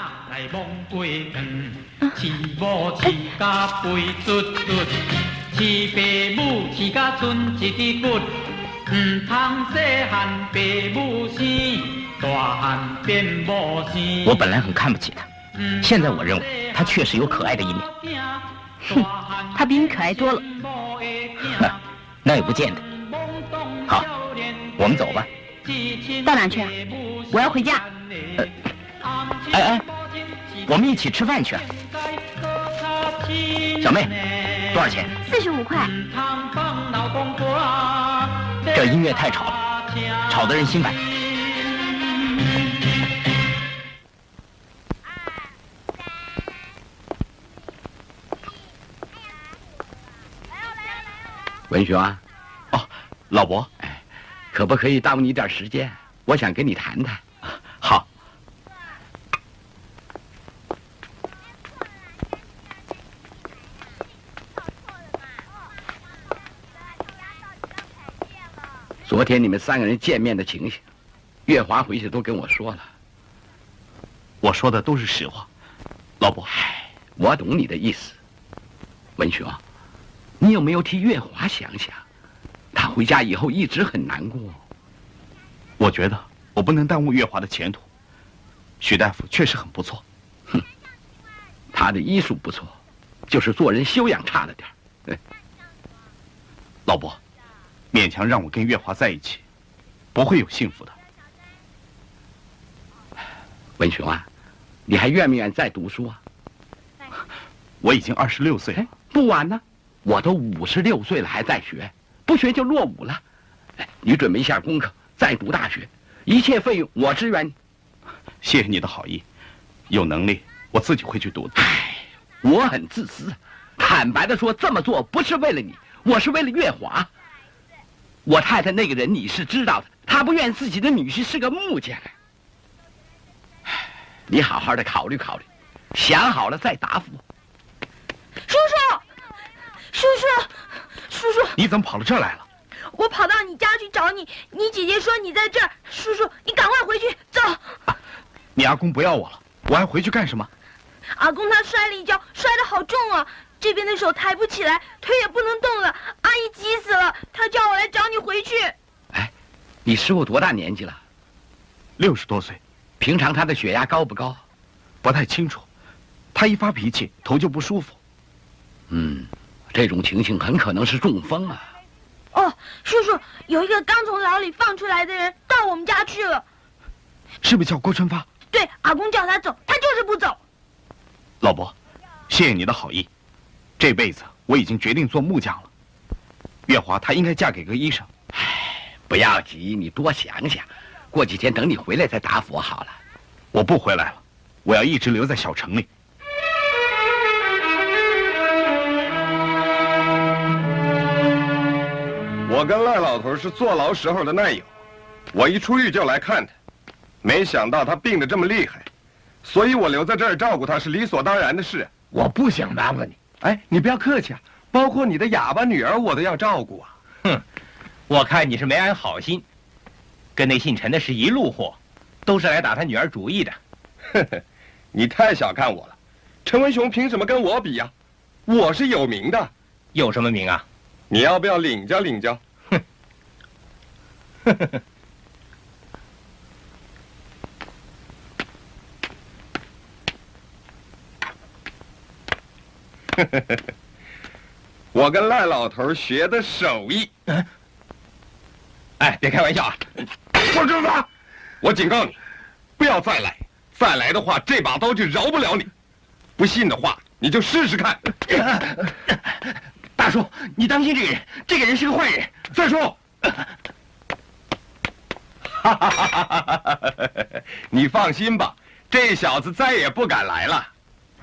我本来很看不起他，现在我认为他确实有可爱的一面。 哼，他比你可爱多了。 那那也不见得。好，我们走吧。 到哪去啊？我要回家。 呃，哎哎，我们一起吃饭去啊。小妹，多少钱？ 四十五块。 这音乐太吵了，吵得人心烦。 文雄啊， 哦，老伯， 哎，可不可以耽误你一点时间？我想跟你谈谈。 好。 昨天你们三个人见面的情形，月华回去都跟我说了。 我说的都是实话。 老伯，我懂你的意思。文雄，你有没有替月华想想？他回家以后一直很难过。 我觉得我不能耽误月华的前途。许大夫确实很不错。 哼，他的医术不错，就是做人修养差了点儿。 老伯，勉强让我跟月华在一起，不会有幸福的。 文雄啊，你还愿不愿意再读书啊？ 我已经二十六岁了， 不晚呢。我都五十六岁了还在学，不学就落伍了。哎，你准备一下功课，再读大学，一切费用我支援你。 谢谢你的好意，有能力我自己会去读的。 哎，我很自私，坦白的说，这么做不是为了你，我是为了月华。我太太那个人你是知道的，她不愿自己的女婿是个木匠。你好好的考虑考虑，想好了再答复我。 叔叔，叔叔，叔叔， 你怎么跑到这儿来了？ 我跑到你家去找你，你姐姐说你在这儿。叔叔，你赶快回去，走。 啊，你阿公不要我了，我还回去干什么？ 阿公他摔了一跤，摔得好重啊，这边的手抬不起来，腿也不能动了。阿姨急死了，她叫我来找你回去。 哎，你师傅多大年纪了？ 六十多岁。 平常他的血压高不高？ 不太清楚，他一发脾气头就不舒服。 嗯，这种情形很可能是中风啊。 哦，叔叔，有一个刚从牢里放出来的人到我们家去了。 是不是叫郭春发？ 对，阿公叫他走，他就是不走。 老伯，谢谢你的好意，这辈子我已经决定做木匠了。月华她应该嫁给个医生。 唉，不要急，你多想想。过几天等你回来再答复我好了。 我不回来了，我要一直留在小城里。 我跟赖老头是坐牢时候的难友，我一出狱就来看他，没想到他病得这么厉害，所以我留在这儿照顾他是理所当然的事。 我不想麻烦你。 哎，你不要客气啊，包括你的哑巴女儿我都要照顾啊。 哼，我看你是没安好心。跟那姓陈的是一路货，都是来打他女儿主意的。 呵呵，你太小看我了。陈文雄凭什么跟我比呀？我是有名的。 有什么名啊？ 你要不要领教领教？ 哼，呵呵呵。我跟赖老头学的手艺。 嗯。哎，别开玩笑啊！ 郭春发，我警告你，不要再来，再来的话，这把刀就饶不了你。不信的话，你就试试看。 大叔，你当心这个人，这个人是个坏人。 再说，你放心吧，这小子再也不敢来了。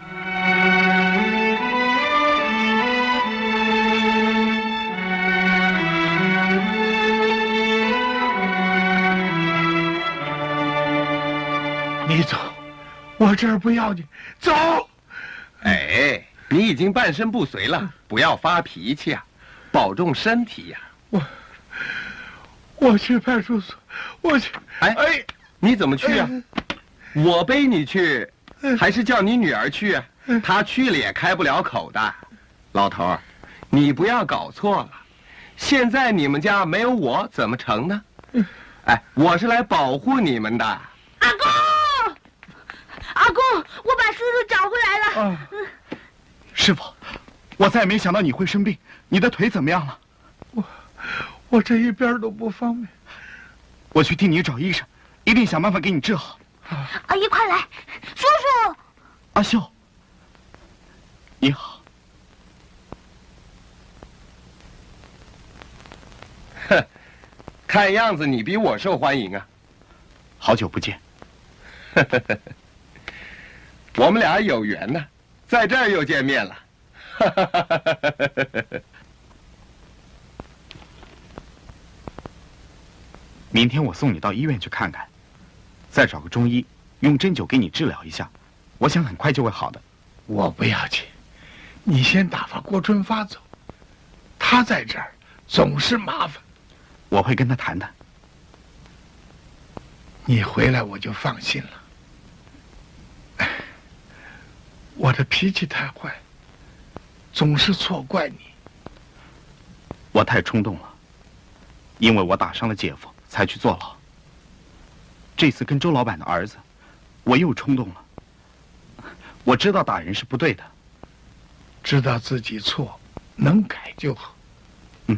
你走，我这儿不要紧。走。 哎，你已经半身不遂了，不要发脾气啊，保重身体呀、啊。 我，我去派出所，我去。 哎哎，你怎么去啊？哎、我背你去，还是叫你女儿去啊？她去了也开不了口的。老头儿，你不要搞错了，现在你们家没有我怎么成呢？哎，我是来保护你们的。 阿公。阿公，我把叔叔找回来了。 啊、师傅，我再也没想到你会生病，你的腿怎么样了？ 我，我这一边都不方便。 我去替你找医生，一定想办法给你治好。 阿姨，快来，叔叔。 阿秀，你好。 哼，看样子你比我受欢迎啊。 好久不见。 呵呵呵。我们俩有缘呢，在这儿又见面了。 明天我送你到医院去看看，再找个中医用针灸给你治疗一下，我想很快就会好的。 我不要紧，你先打发郭春发走，他在这儿总是麻烦。 我会跟他谈谈。 你回来我就放心了。 我的脾气太坏，总是错怪你。 我太冲动了，因为我打伤了姐夫，才去坐牢。这次跟周老板的儿子，我又冲动了。我知道打人是不对的， 知道自己错，能改就好。 嗯。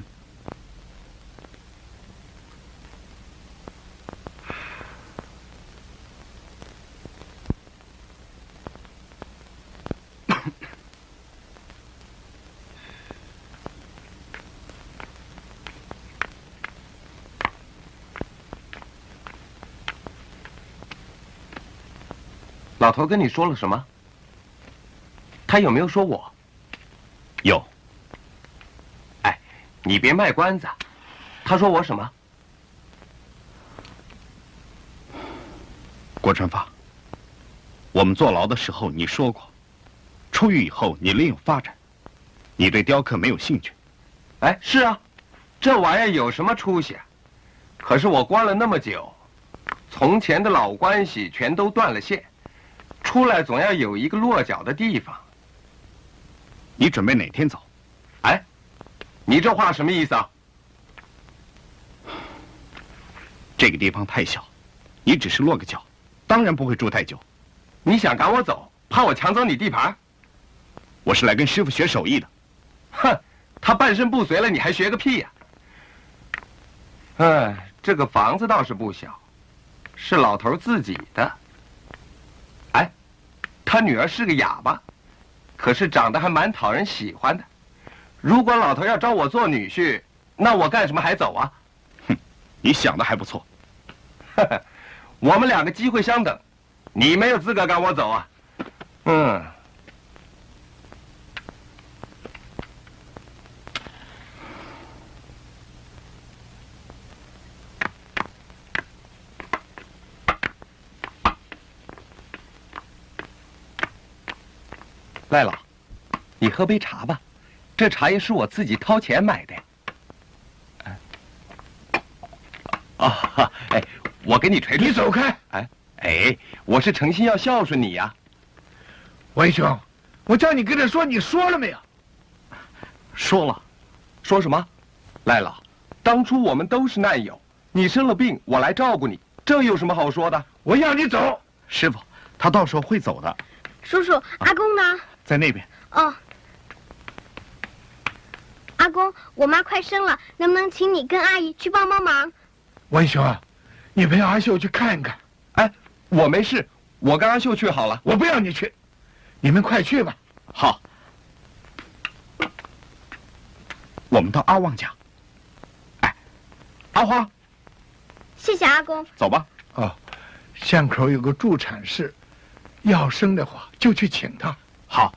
老头跟你说了什么？他有没有说我？ 有。 哎，你别卖关子。他说我什么？ 郭春发，我们坐牢的时候你说过，出狱以后你另有发展，你对雕刻没有兴趣。 哎，是啊，这玩意儿有什么出息啊？可是我关了那么久，从前的老关系全都断了线。出来总要有一个落脚的地方。 你准备哪天走？ 哎，你这话什么意思啊？ 这个地方太小，你只是落个脚，当然不会住太久。 你想赶我走，怕我抢走你地盘？ 我是来跟师傅学手艺的。 哼，他半身不遂了，你还学个屁呀！哎，这个房子倒是不小，是老头自己的。哎，他女儿是个哑巴，可是长得还蛮讨人喜欢的。如果老头要招我做女婿，那我干什么还走啊？ 哼，你想的还不错。 呵呵，我们两个机会相等，你没有资格赶我走啊。嗯。赖老，你喝杯茶吧，这茶叶是我自己掏钱买的。啊，哎，我给你捶捶。 你走开！ 哎哎，我是诚心要孝顺你呀。 文兄，我叫你跟他说，你说了没有？ 说了。 说什么？赖老，当初我们都是难友，你生了病，我来照顾你，这有什么好说的？ 我要你走。 师傅，他到时候会走的。 叔叔，阿公呢？ 在那边。 哦。阿公，我妈快生了，能不能请你跟阿姨去帮帮忙？ 文兄啊，你陪阿秀去看看。 哎，我没事，我跟阿秀去好了。 我不要你去，你们快去吧。 好。我们到阿旺家。哎，阿花。 谢谢阿公。 走吧。 哦，巷口有个助产士，要生的话就去请他。 好。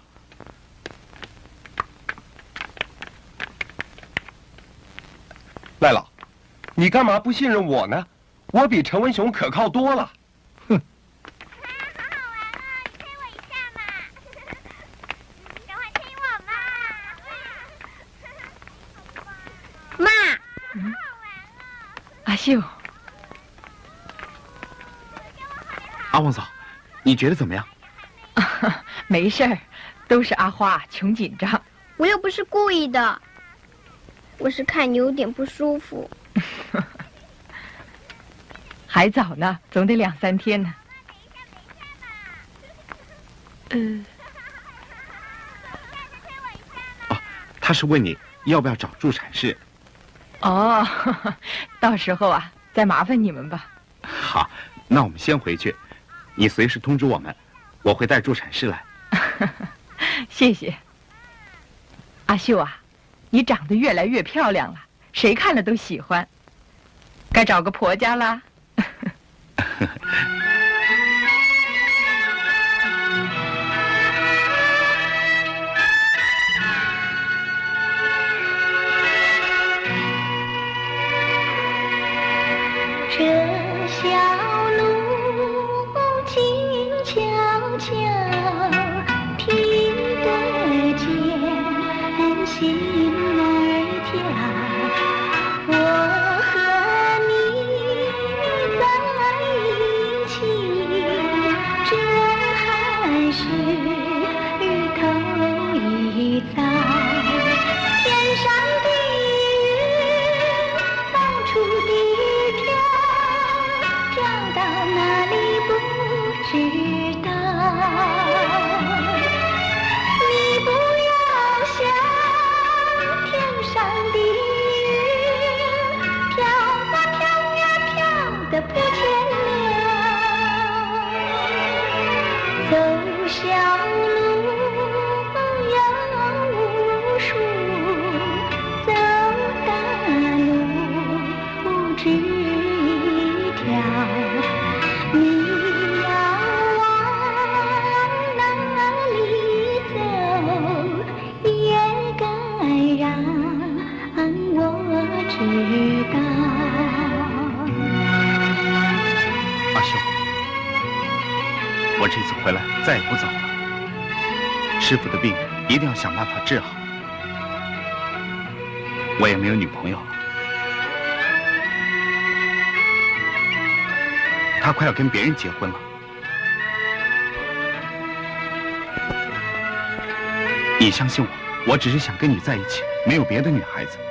赖老，你干嘛不信任我呢？我比陈文雄可靠多了。哼。 妈。 嗯。阿秀。 阿旺嫂，你觉得怎么样？ 没事儿，都是阿花穷紧张。 我又不是故意的，我是看你有点不舒服。 还早呢，总得两三天呢。 嗯。哦，他是问你要不要找助产士。 哦，呵呵，到时候啊，再麻烦你们吧。 好，那我们先回去，你随时通知我们，我会带助产士来。 谢谢。阿秀啊，你长得越来越漂亮了，谁看了都喜欢。该找个婆家啦。 这小路静悄悄，听得见心儿跳。我和你在一起，这还是再也不走了。师傅的病一定要想办法治好。我也没有女朋友了，他快要跟别人结婚了。你相信我，我只是想跟你在一起，没有别的女孩子。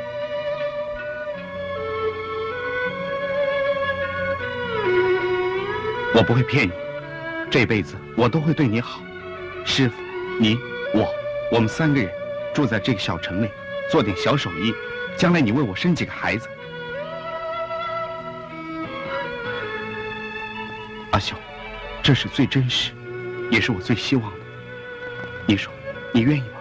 我不会骗你，这辈子我都会对你好。师傅，你，我，我们三个人住在这个小城里，做点小手艺，将来你为我生几个孩子。阿秀，这是最真实，也是我最希望的。你说，你愿意吗？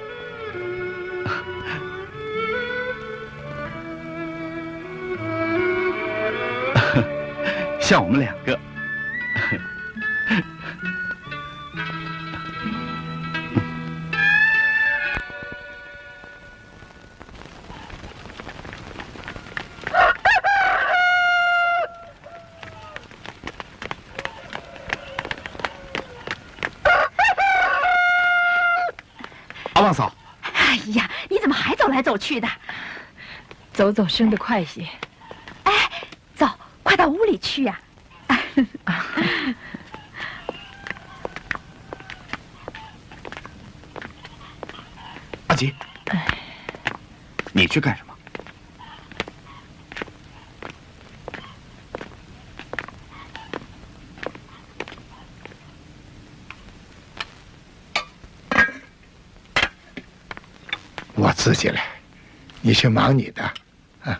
像我们两个。阿旺嫂， 哎呀，你怎么还走来走去的？ 走走生得快些。 哎，走，快到屋里去呀、啊！ 阿吉，你去干什么？ 我自己来，你去忙你的，啊。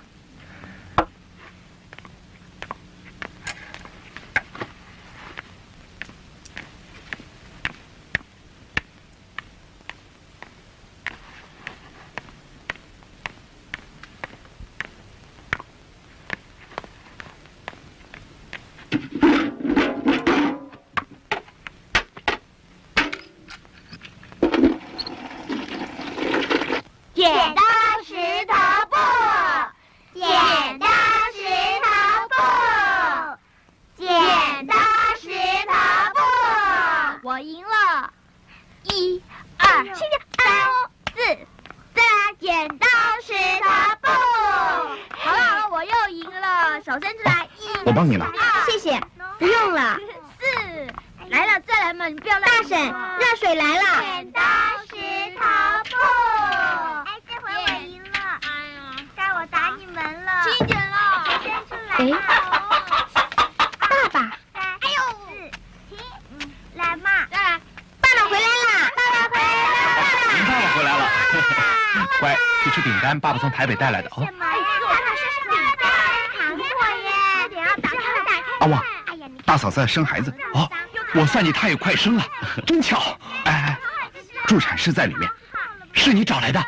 剪刀石头布，剪刀石头布，剪刀石头布。我赢了，一、二、三、四，再来剪刀石头布。好了好了，我又赢了，手伸出来，一， 我帮你拿。 谢谢，不用了。四，来了，再来嘛，你不要大婶，热水来了。剪刀石头布。我赢了！哎呀，该我打你们了！轻点了，伸出来！爸爸，还有四，停，来嘛，再来！爸爸回来了！爸爸回来了！ 您爸爸回来了，乖，去吃饼干，爸爸从台北带来的哦。 爸爸说是饼干，糖果耶！得要打开打开。 阿旺，大嫂在生孩子哦，我算计她也快生了，真巧！ 哎哎，助产士在里面， 是你找来的？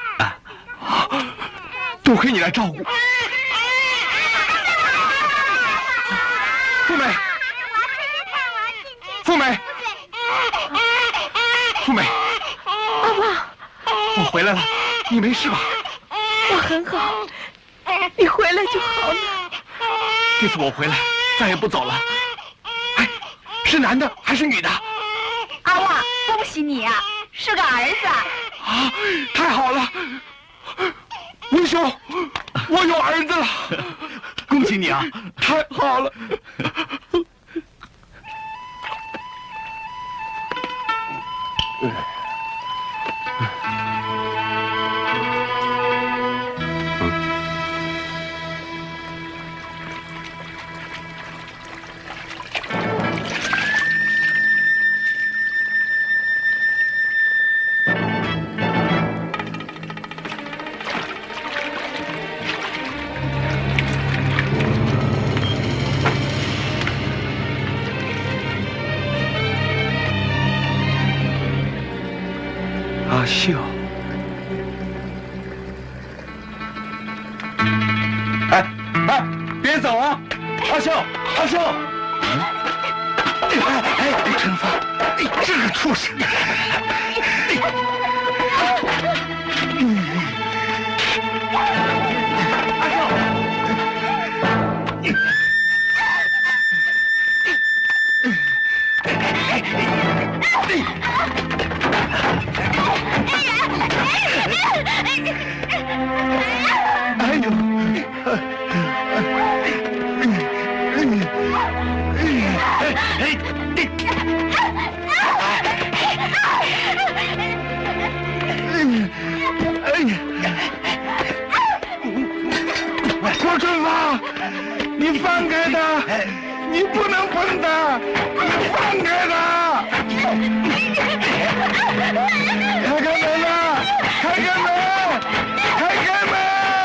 多亏你来照顾，富美，富美，富美， 阿旺， 我回来了，你没事吧？ 我很好，你回来就好了。 这次我回来，再也不走了。哎，是男的还是女的？ 阿旺，恭喜你啊，是个儿子。 啊，太好了！文兄，我有儿子了， 恭喜你啊！ 太好了。阿秀， 哎哎，别走啊！阿秀，阿秀， 哎哎，陈芳，哎，这个畜生！阿秀。 郭春芳，你放开他，你不能碰他，你放开他！开开门啊！开开门！开开门！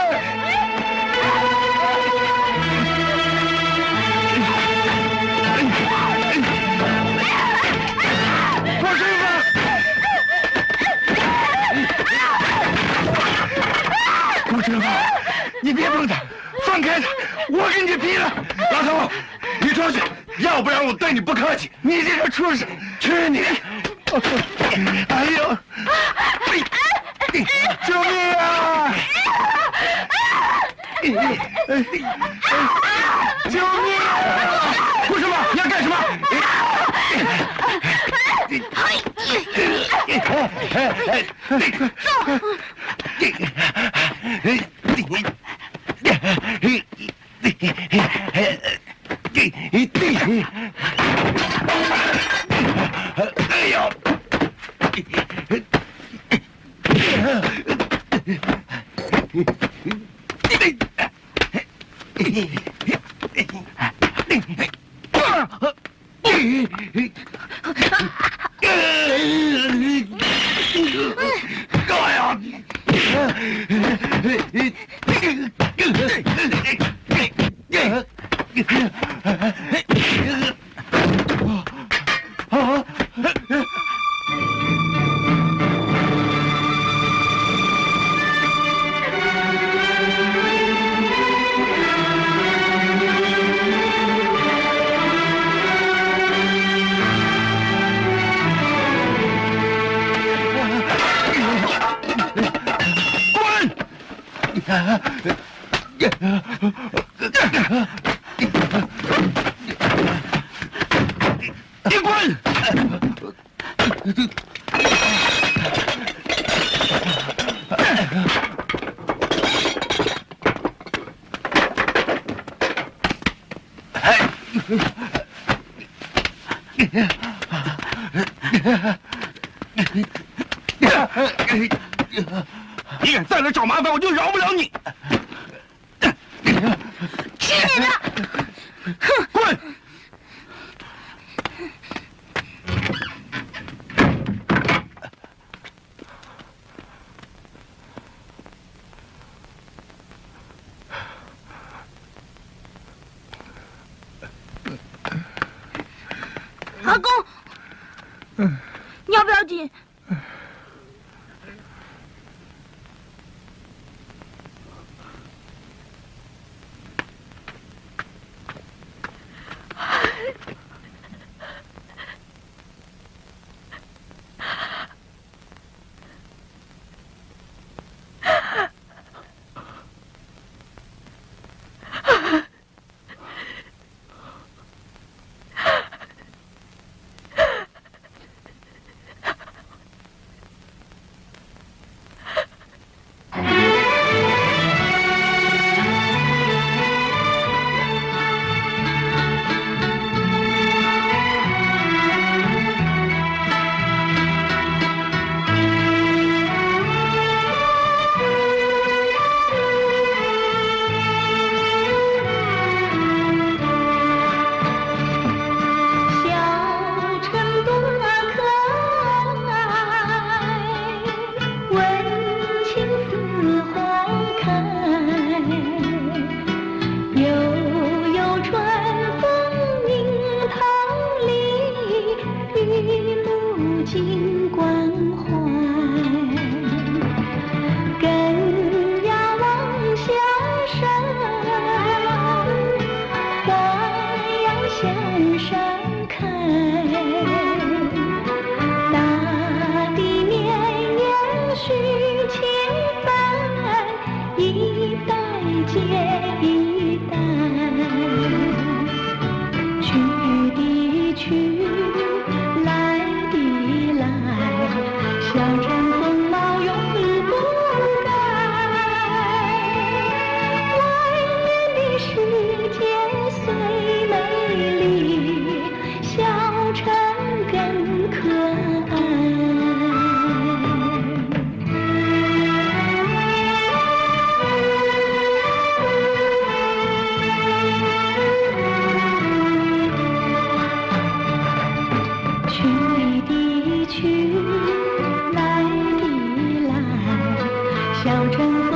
郭春芳，郭春芳，你别碰他，放开他！我给你劈了！ 老头，你出去，要不然我对你不客气。 你这个畜生， 去你！ 哎呦！救命啊！救命啊！ 郭春芳，你要干什么？ 哎呦！干呀！ 你滚！ 你敢再来找麻烦，我就饶不了你！ 去你的！ 哼，滚！ 阿公，你要不要紧？ 春